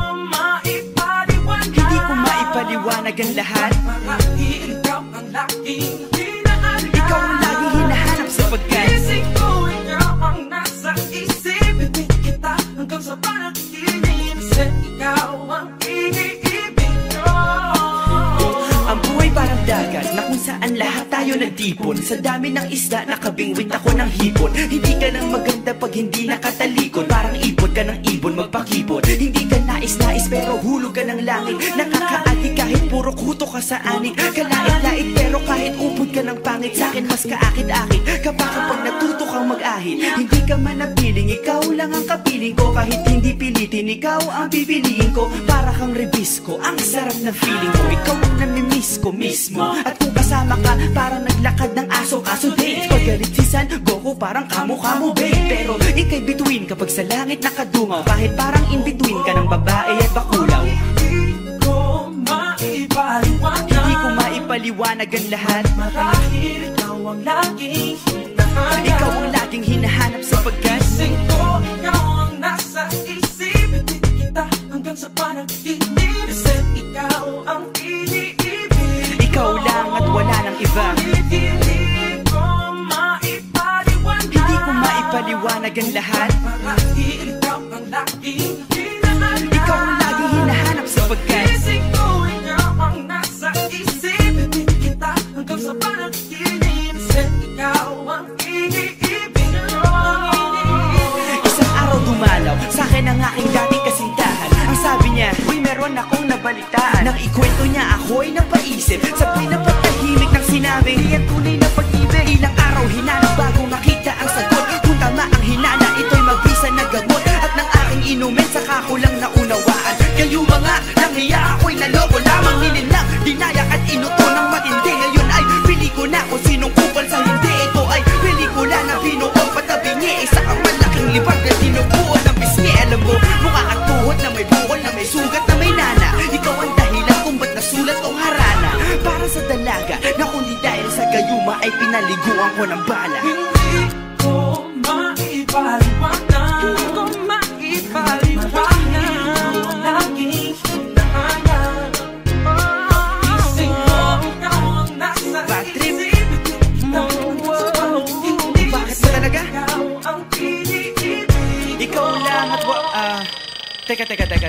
ko maipaliwanag ang lahat, marahil ikaw ang laging hinahanap. Ikaw ang laging hinahanap sapagkat gising ko, ikaw ang nasa isip. Hindi kita hanggang sa panaginip, kasi ikaw ang iniibig ko. Ang buhay parang dagat na kung saan lahat tayo nagtipon. Sa dami ng isda nakabingwit ako ng hipon. Hindi ka nang maganda pag hindi nakatalikod. Parang ipon ka ng ibon magpakipon. Hindi ka nais-nais pero hulog ka ng langit. Nakakaati kahit puro kuto ka sa anik. Kalait-lait pero kahit upod ka ng pangit. Sa'kin mas kaakit-akit kapag natuto kang mag-ahit. Hindi ka man napiling, ikaw lang ang kapiling ko. Kahit hindi pilitin, ikaw ang pipiliin ko. Para kang rebisco, ang sarap na feeling ko. Ikaw ang namimiss ko mismo. At kung kasama ka, parang naglakad ng aso. Kaso date, pagalit si San Goku, parang kamo-kamo babe. Pero ikay bituin kapag sa langit nakadungaw. Kahit parang in between ka ng babae at bakulaw. Hindi ko maipaliwanag ang lahat, marahil ikaw ang laging hinahanap. Ikaw ang laging hinahanap sapagkat gising ko, ikaw ang nasa isip. Hindi kita hanggang sa panaginip, kasi ikaw ang iniibig. Ikaw lang at wala nang iba. Hindi ko maipaliwanag ang lahat, marahil ikaw ang laging hinahanap. Ikaw ang laging hinahanap sapagkat isip ko ikaw ang nasa isip. Hindi kita hanggang sa panaginip. Set ikaw ang iniibig ko. Isang araw dumalaw sa'kin ang aking dating kasintahan. Ang sabi niya, uy meron akong nabalitaan. Nang ikwento niya ako'y napaisip. Sabay na pagtahimik ng sinabi, di yan tunay na pag-ibig. Ilang araw hinanap bago nakita ang sagot. Kung tama ang hinana, ito'y magbisa na gamot. At nang aking inumin, saka ko lang naunawaan. Kayo mga nanghiya, ako'y naloko lamang. Nilinang, dinayak at inuto ng matindi. Ngayon ay pili ko na kung sinong kupal sa hindi. Ito ay pelikula na binuong patabingi. Isa kang malaking libag na dinubuo ng bisngi. Alam mo, mukha kang tuhod na may bukol, na may sugat, na may nana. Ikaw ang dahilan kung ba't nasulat o harana. Para sa dalaga, na kundi dahil sa gayuma ay pinaliguan ko ng bala. Hindi ko maipaliwanag. Hindi ko maipaliwanag. Laging hinahanap. Isip ko ikaw ang nasa isip. Bakit ba talaga? Ikaw ang iniibig. Ikaw lang at Teka.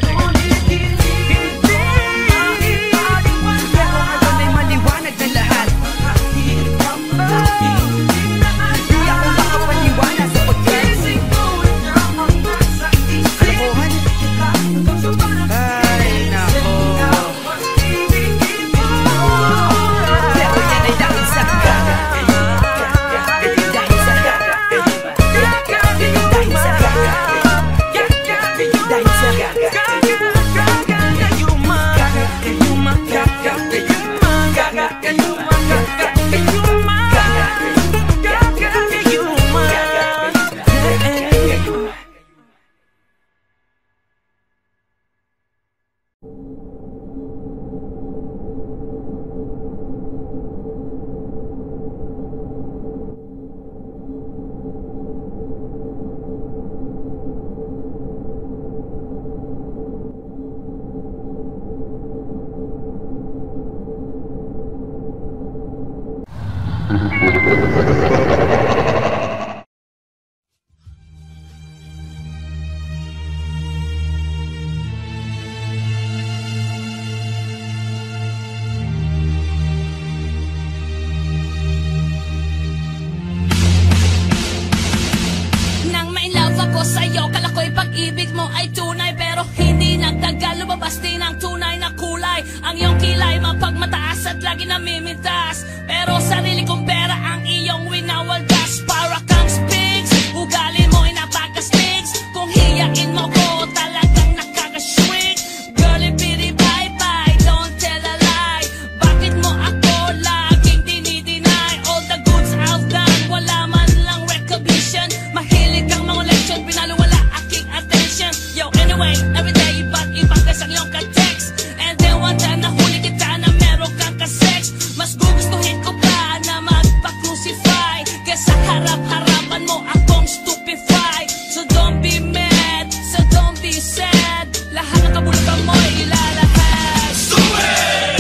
pag-ibig mo ay tunay, pero hindi nagtagal, lumabas din ang tunay na kulay. Ang iyong kilay mapagmataas at lagi namimitas, pero sarili kong pera ang iyong winawaldas. Para kang spigs, ugali mo ay napaka-stigs. Kung hiyain mo ko, talagang nakaka-shrink. Girlie, pity, bye-bye, don't tell a lie. Bakit mo ako laging dinideny? All the goods I've done, wala man lang recognition. Mahilig kang mga leksyon, pinaluwala aking attention. Yo, anyway, everyday, ba't ibang kas ang iyong ka-text? And then one time nahuli kita na meron kang ka-sex. Mas gugustuhin ko pa na magpa-crucify kesa harap-harapan mo akong stupefy. So don't be mad, so don't be sad. Lahat ng kabulutan mo ilalahad. Stupid!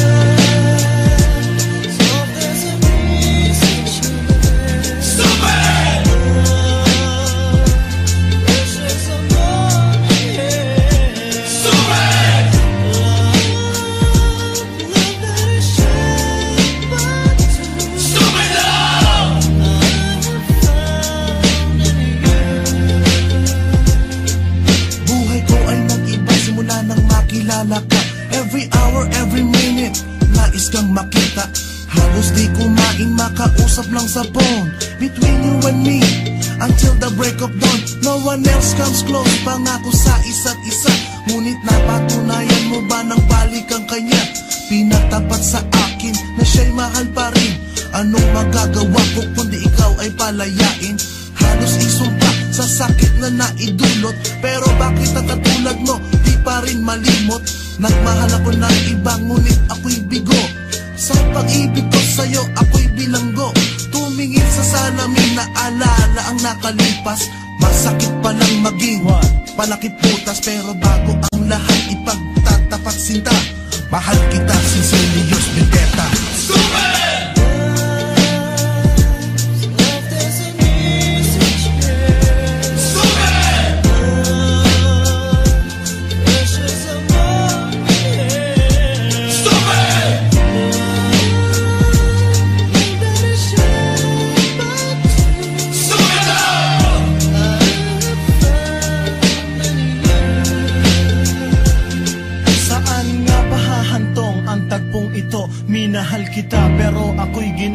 Every hour, every minute, nais kang makita. Halos di kumain, makausap lang sa phone. Between you and me, until the break of dawn. No one else comes close, pangako sa isa't isa. Ngunit napatunayan mo ba nang balik ang kanya? Pinatapat sa akin na siya'y mahal pa rin. Anong magagawa ko kundi ikaw ay palayain? Halos isumpa sa sakit na naidulot, pero bakit ang katulad mo di pa rin malimot? Nagmahal ako ng iba, ngunit ako'y bigo. Sa pag-ibig ko sa'yo, ako'y bilanggo. Tumingin sa salamin na alala ang nakalipas. Masakit palang maging palakip butas, pero bago ang lahat ipagtatapat sinta. Mahal kita, sincerely yours, Vendetta. Stupid!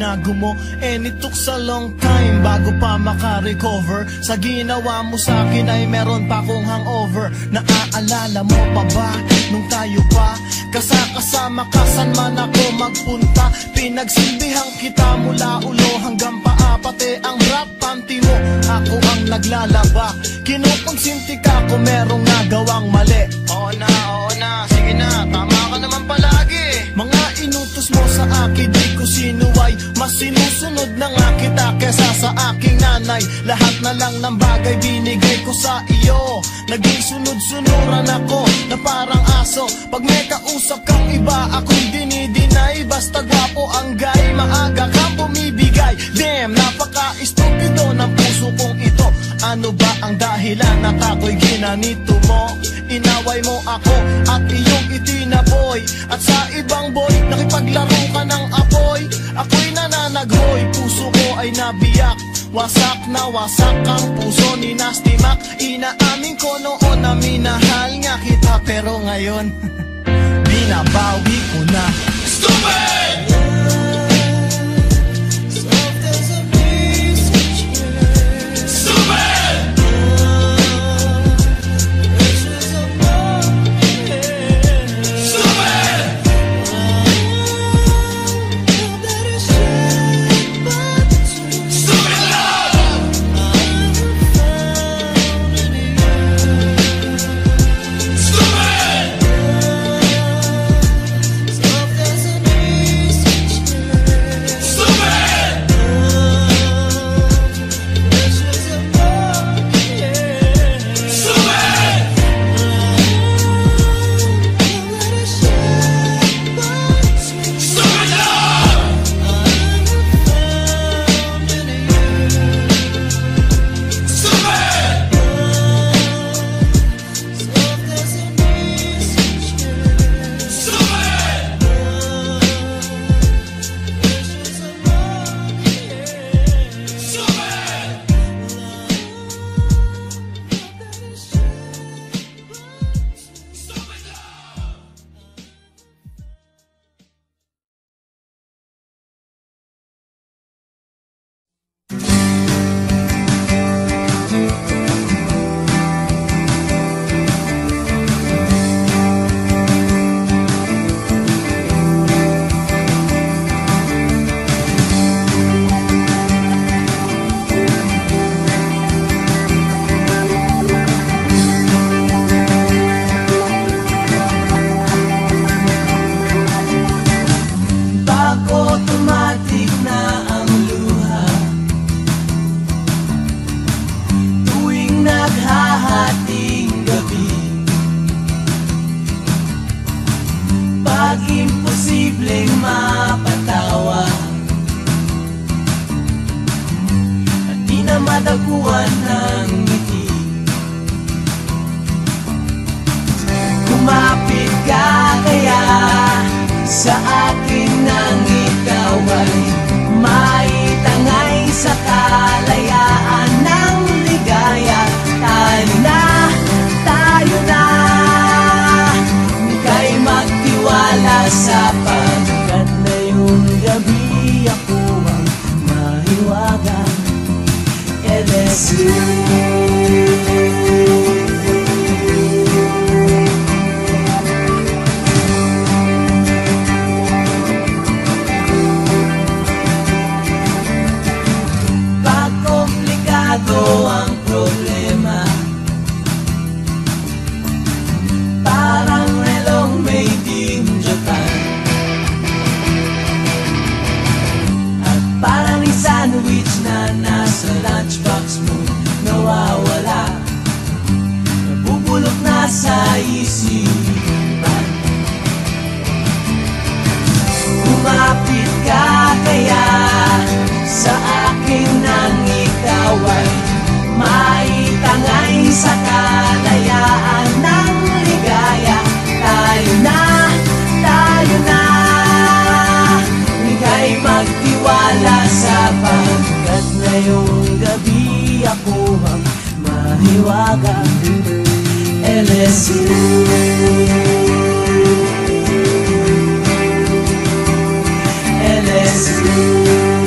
binago mo. And it took a long time bago pa makarecover. Sa ginawa mo sa akin ay meron pa kong hangover. Naaalala mo pa ba nung tayo pa kasama ka saan man ako magpunta? Pinagsilbihan kita mula ulo hanggang paa, pati ang rap panty mo ako ang naglalaba. Kinukonsinti ka kung merong nagawang mali. Oo na, sige na, tama ka naman palagi. Mga inutos mo sa akin di ko sinuway, mas sinusunod na nga kita kesa sa aking nanay. Lahat na lang ng bagay binigay ko sa iyo. Naging sunod-sunuran ako na parang aso. Pag may kausap kang iba ako'y dinidinay. Basta gwapo ang guy, maaga kang bumibigay. Damn, napaka-estupido ng puso kong ito. Ano ba ang dahilan at ako'y ginanito mo? Inaway mo ako at iyong itinaboy. At sa ibang boy, nakipaglaro ka ng apoy. Ako'y nananaghoy, puso ko ay nabiyak. Wasak na wasak ang puso ni Nasty Mac. Inaamin ko noon na minahal nga kita, pero ngayon binabawi ko na. Stupid! madaguan ng ngiti. Kumapit ka kaya sa akin nang ikaw ay maitangay sa kalayaan ng ligaya. Tayo na, kay magtiwala sapagkat ngayong gabi ako ang mahiwaga. LSU. Ang problema parang relong may dindyatan, at parang sandwich na nasa lunchbox mo nawawala, nabubulok na sa isipan. Kumapit ka kaya sa akin nang ikaw ay maitangay sa kalayaan ng ligaya. Tayo na, ika'y magtiwala sapagkat ngayong gabi ako ang mahiwaga. LSU. LSU.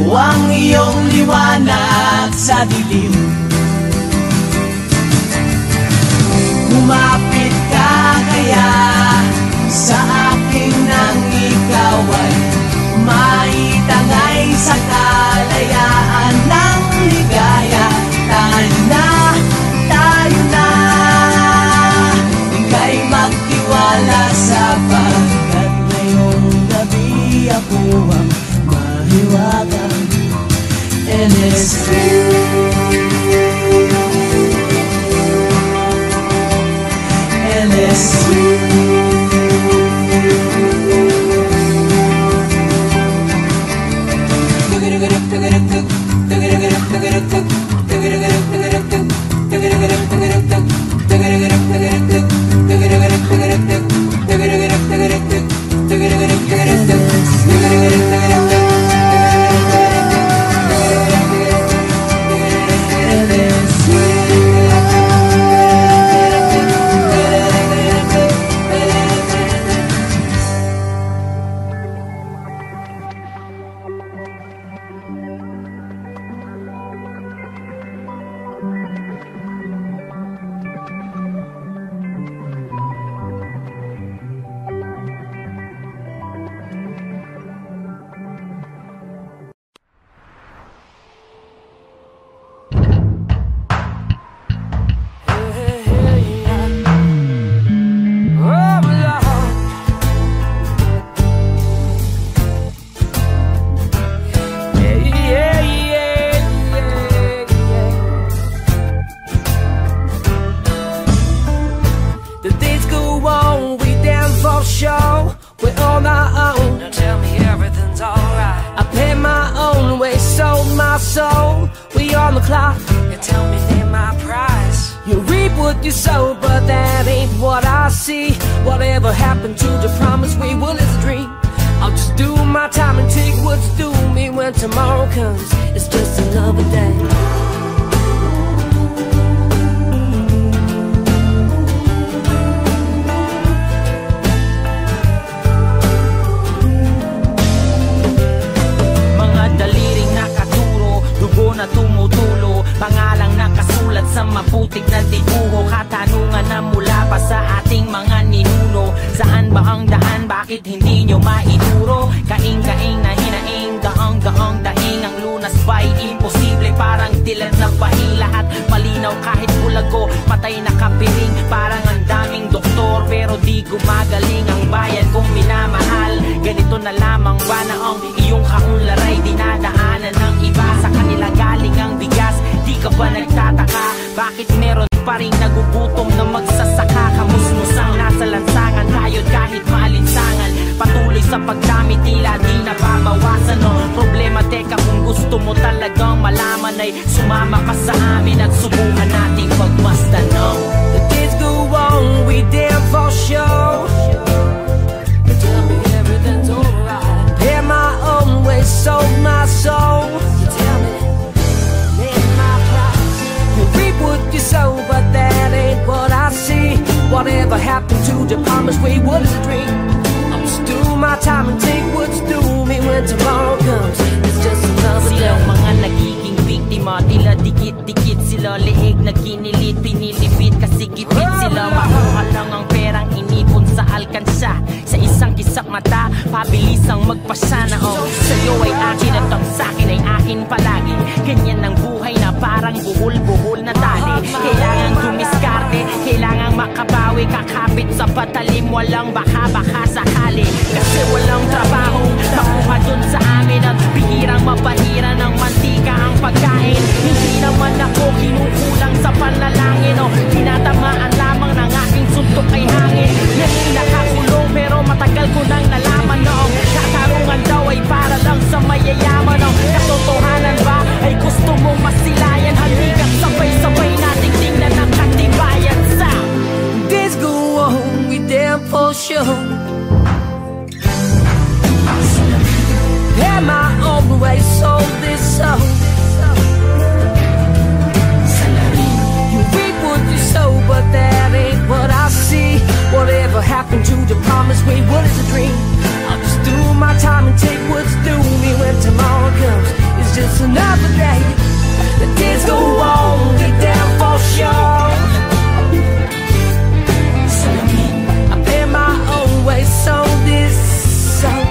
ang iyong liwanag sa dilim. Lumapit ka kaya sa akin nang ikaw ay maitangay sa kalayaan ng ligaya. Tayo na, ika'y magtiwala sapagkat ngayong gabi ako ang mahiwagang. And it's true, and it's true. Whatever happened to the promised way? What is a dream? I'll just do my time and take what's due me when tomorrow comes. It's just another day. Silang mga nagiging biktima, tila dikit-dikit sila, leeg na ginilit, pinilipit kasi gipit sila. Makuha lang ang perang inipon sa alkansya, sa isang kisak mata, pabilisang magpasya na sa'yo ay akin at ang sa'kin ay akin palagi. Ganyan ang buhay na parang buhol-buhol na tali. Kailangan dumiskarte, kailangan makabawi, kakapit sa patalim, walang baka-baka sakali. Kasi walang trabaho nakuha dun sa amin at bihirang mapahira ng mantika ang pagkain. Hindi naman ako kinukulang sa panalangin tinatamaan lamang ng aking suntok ay hangin. Yan ay nakakulong pero matagal ko nang nalaman katarungan daw ay para lang sa mayayaman katotohanan ba ay gusto mong masilayan? Haligang sabay-sabay nating tingnan ang katibayan sa days go on, we damn for sure. Had my own way, sold this soul. You reap what you sow, but that ain't what I see. Whatever happened to the promised way? What is a dream? I'll just do my time and take what's due me when tomorrow comes. It's The days go on, the damn for sure. Salamin, I pay my own way, so this song.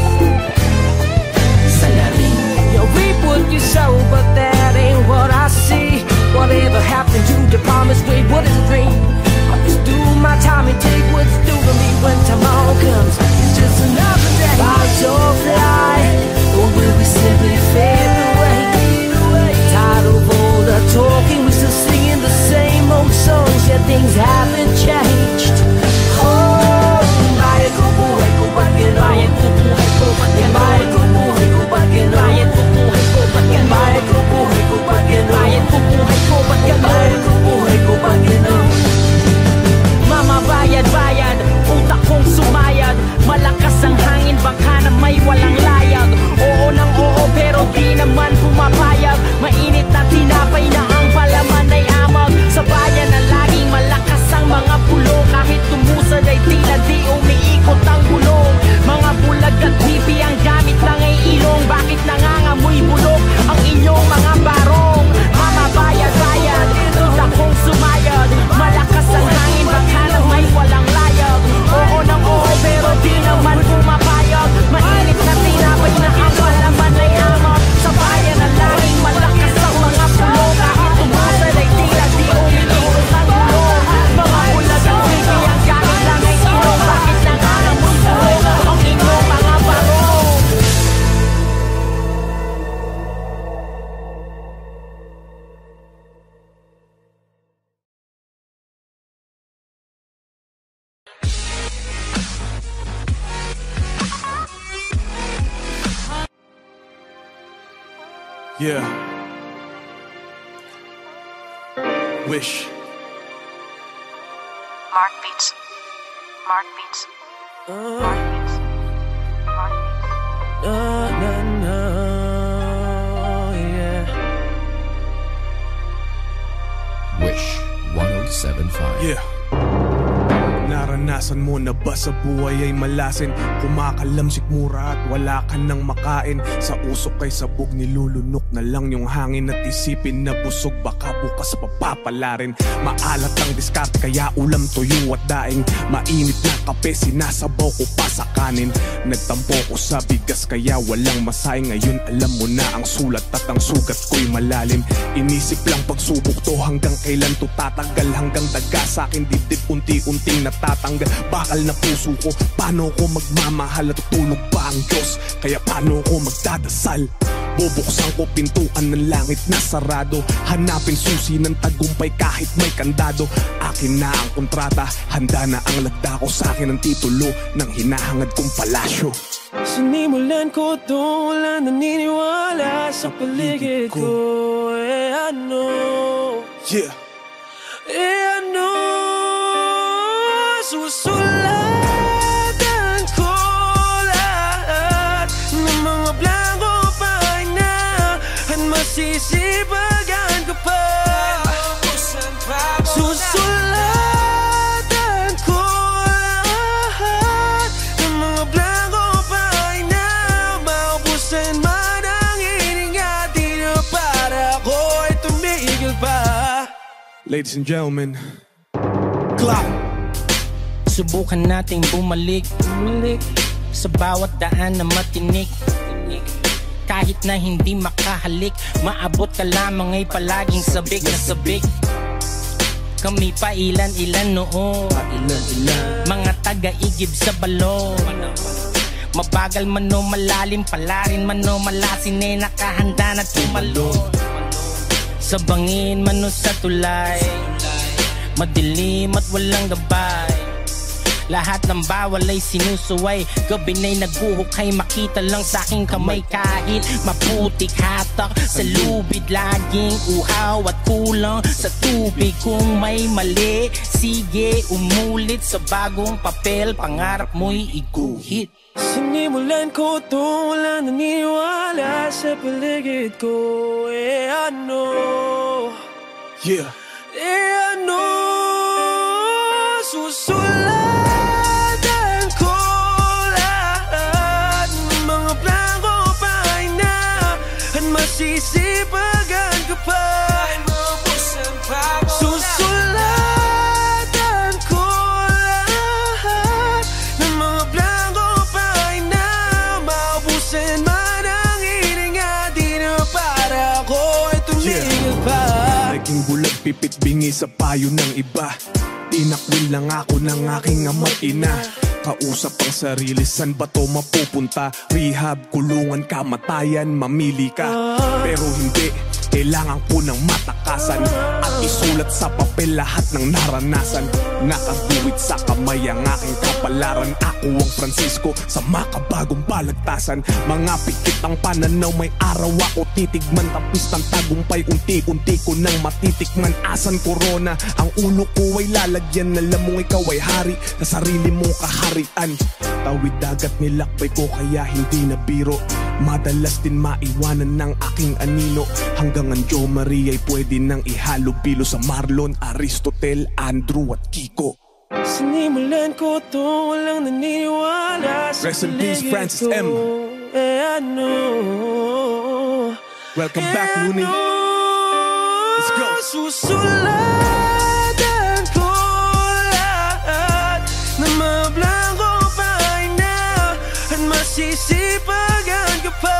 Salamin, you reap what you sow, but that ain't what I see. Whatever happened to the promise we wouldn't dream? I just do my time and take what's due to me. When tomorrow comes, it's just another day. Birds or fly, or will we simply fade away? Tired of all the talking, we still singing the same old songs. Yeah, things haven't changed. Oh, bayan ko buhay ko, bagyan bayan ko buhay ko, bagyan bayan ko buhay ko, bagyan bayan ko buhay ko, bagyan bayan ko buhay ko, bagyan bayan ko buhay ko, bagyan bayan ko buhay ko, bagyan. Mama bayad bayad, utak kong sumayad. Malakas ang hangin, baka na may walang layag. Oo nang oo pero di naman pumapayag. Mainit na tinapay na ang palaman ay amag. Sa bayan na laging malakas ang mga pulong. Kahit tumusad ay tila di umiikot ang gulong. Mga bulag at pipi ang gamit lang ay ilong. Bakit nangangamoy bulok ang inyong mga barong? Mama bayad bayad, utak kong sumayad. Malakas ang hangin, baka na may walang layag. Oo nang oo pero di naman pumapayag. Mainit na tinapay na ang palaman ay amag. Sa bayan na laging malakas ang mga pulong. Kahit tumasad ay tila di umiikot ang gulong. Mga bulag ang pipi ang gamit lang ay ilong. Bakit nangangamoy bulok ang inyong mga barong? Yeah. Wish. Mark Beats. Mark Beats. Mark Beats. Mark Beats. Yeah. Wish 1075. Yeah. Naranasan mo na ba sa buhay ay malasin? Kumakalamsik mura at wala ka nang makain. Sa usok kay sabog nilulunok na lang yung hangin. At isipin na busog baka bukas papapalarin. Maalat ang diskarte kaya ulam tuyo at daing. Mainit na kape sinasabaw ko pa sa kanin. Nagtampo ko sa bigas kaya walang masay. Ngayon alam mo na ang sulat at ang sugat ko'y malalim. Inisip lang pagsubok to hanggang kailan to tatagal. Hanggang daga sa akin dibdib unti-unting natatanggal. Bakal na puso ko, paano ko magmamahal at tutulog ba ang Diyos? Kaya paano ko magdadasal? Bubuksan ko pintuan ng langit na sarado. Hanapin susi ng tagumpay kahit may kandado. Akin na ang kontrata, handa na ang lagda ko. Sa akin ang titulo ng hinahangad kong palasyo. Sinimulan ko to, wala naniniwala sa paligid ko. Ano? Yeah. Ano? Susulatan ko lahat ng mga blanco pahina at masisipagan ko pa. Susulatan ko lahat ng mga blanco pahina. Maubusan man ang hininga, di na para ako'y tumigil pa. Ladies and gentlemen, Gloc. Subukan nating bumalik sa bawat daan na matinik. Kahit na hindi makahalik, maabot ka lamang ay palaging sabik na sabik. Kami pa ilan-ilan noon, mga taga-igib sa balon. Mabagal man o malalim, palarin man o malasin, eh nakahanda na tumalon. Sa bangin man o sa tulay, madilim at walang gabay. Lahat ng bawal ay sinusuway. Gabi na'y naguhukay, makita lang sa aking kamay. Kahit maputik hatak sa lubid, laging uhaw at kulang sa tubig. Kung may mali, sige umulit sa bagong papel. Pangarap mo'y iguhit. Sinimulan ko to, wala naniniwala sa paligid ko. Ano? Yeah. Ano? Susulatan ko lahat ng mga blanco pahina at masisipagan ko pa. Pipit bingi sa payo ng iba. Tinakwil lang ako ng aking ama't ina. Kausap ang sarili, san ba to mapupunta? Rehab, kulungan, kamatayan, mamili ka. Pero hindi, kailangan ko ng matakasan at isulat sa papel lahat ng naranasan. Nakaguwit sa kamay ang aking kapalaran. Ako ang Francisco sa makabagong balagtasan. Mga pikit ang pananaw, may araw ako titigman. Tapis ng tagumpay, unti-unti ko nang matitikman. Asan corona, ang ulo ko ay lalagyan. Alam mong ikaw ay hari sa sarili mong kaharian. Tawid dagat nilakbay ko kaya hindi na biro. Madalas din maiwanan ng aking anino. Hanggang ang Jo Marie ay pwede nang ihalo-bilo sa Marlon, Aristotel, Andrew at Kiko. Sinimulan ko to, walang naniniwala sa Rest in peace, Francis M. Welcome back, Looney. Let's go. Susulatan ko lahat na mablangko pa ay na at masisipagan ka pa.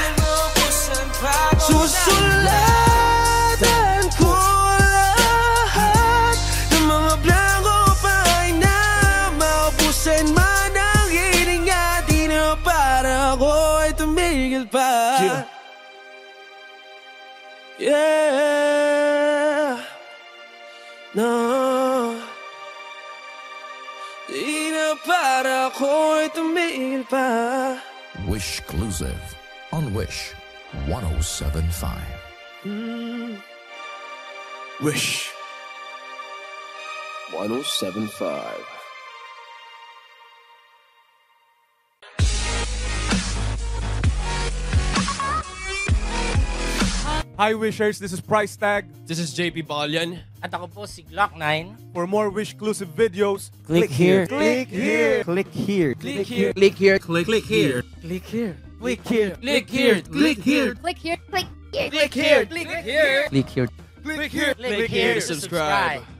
Susulatan ko lahat ng mga blangko pa ay na maubusan man ang hininga. Di na para ako ay tumigil pa. Yeah, no. Di na para ako ay tumigil pa. Wish Exclusive on Wish 107.5. Wish 107.5. Hi Wishers, this is Price Tag. This is JP Balyan. At ako po si Gloc 9. For more Wish-exclusive videos, click here. Click here. Click here. Click here. Click here. Click here. Click here. Click here. Click here. Click here. Click here. Click here. Click here. Click here. Click here. Click here. Click here to subscribe.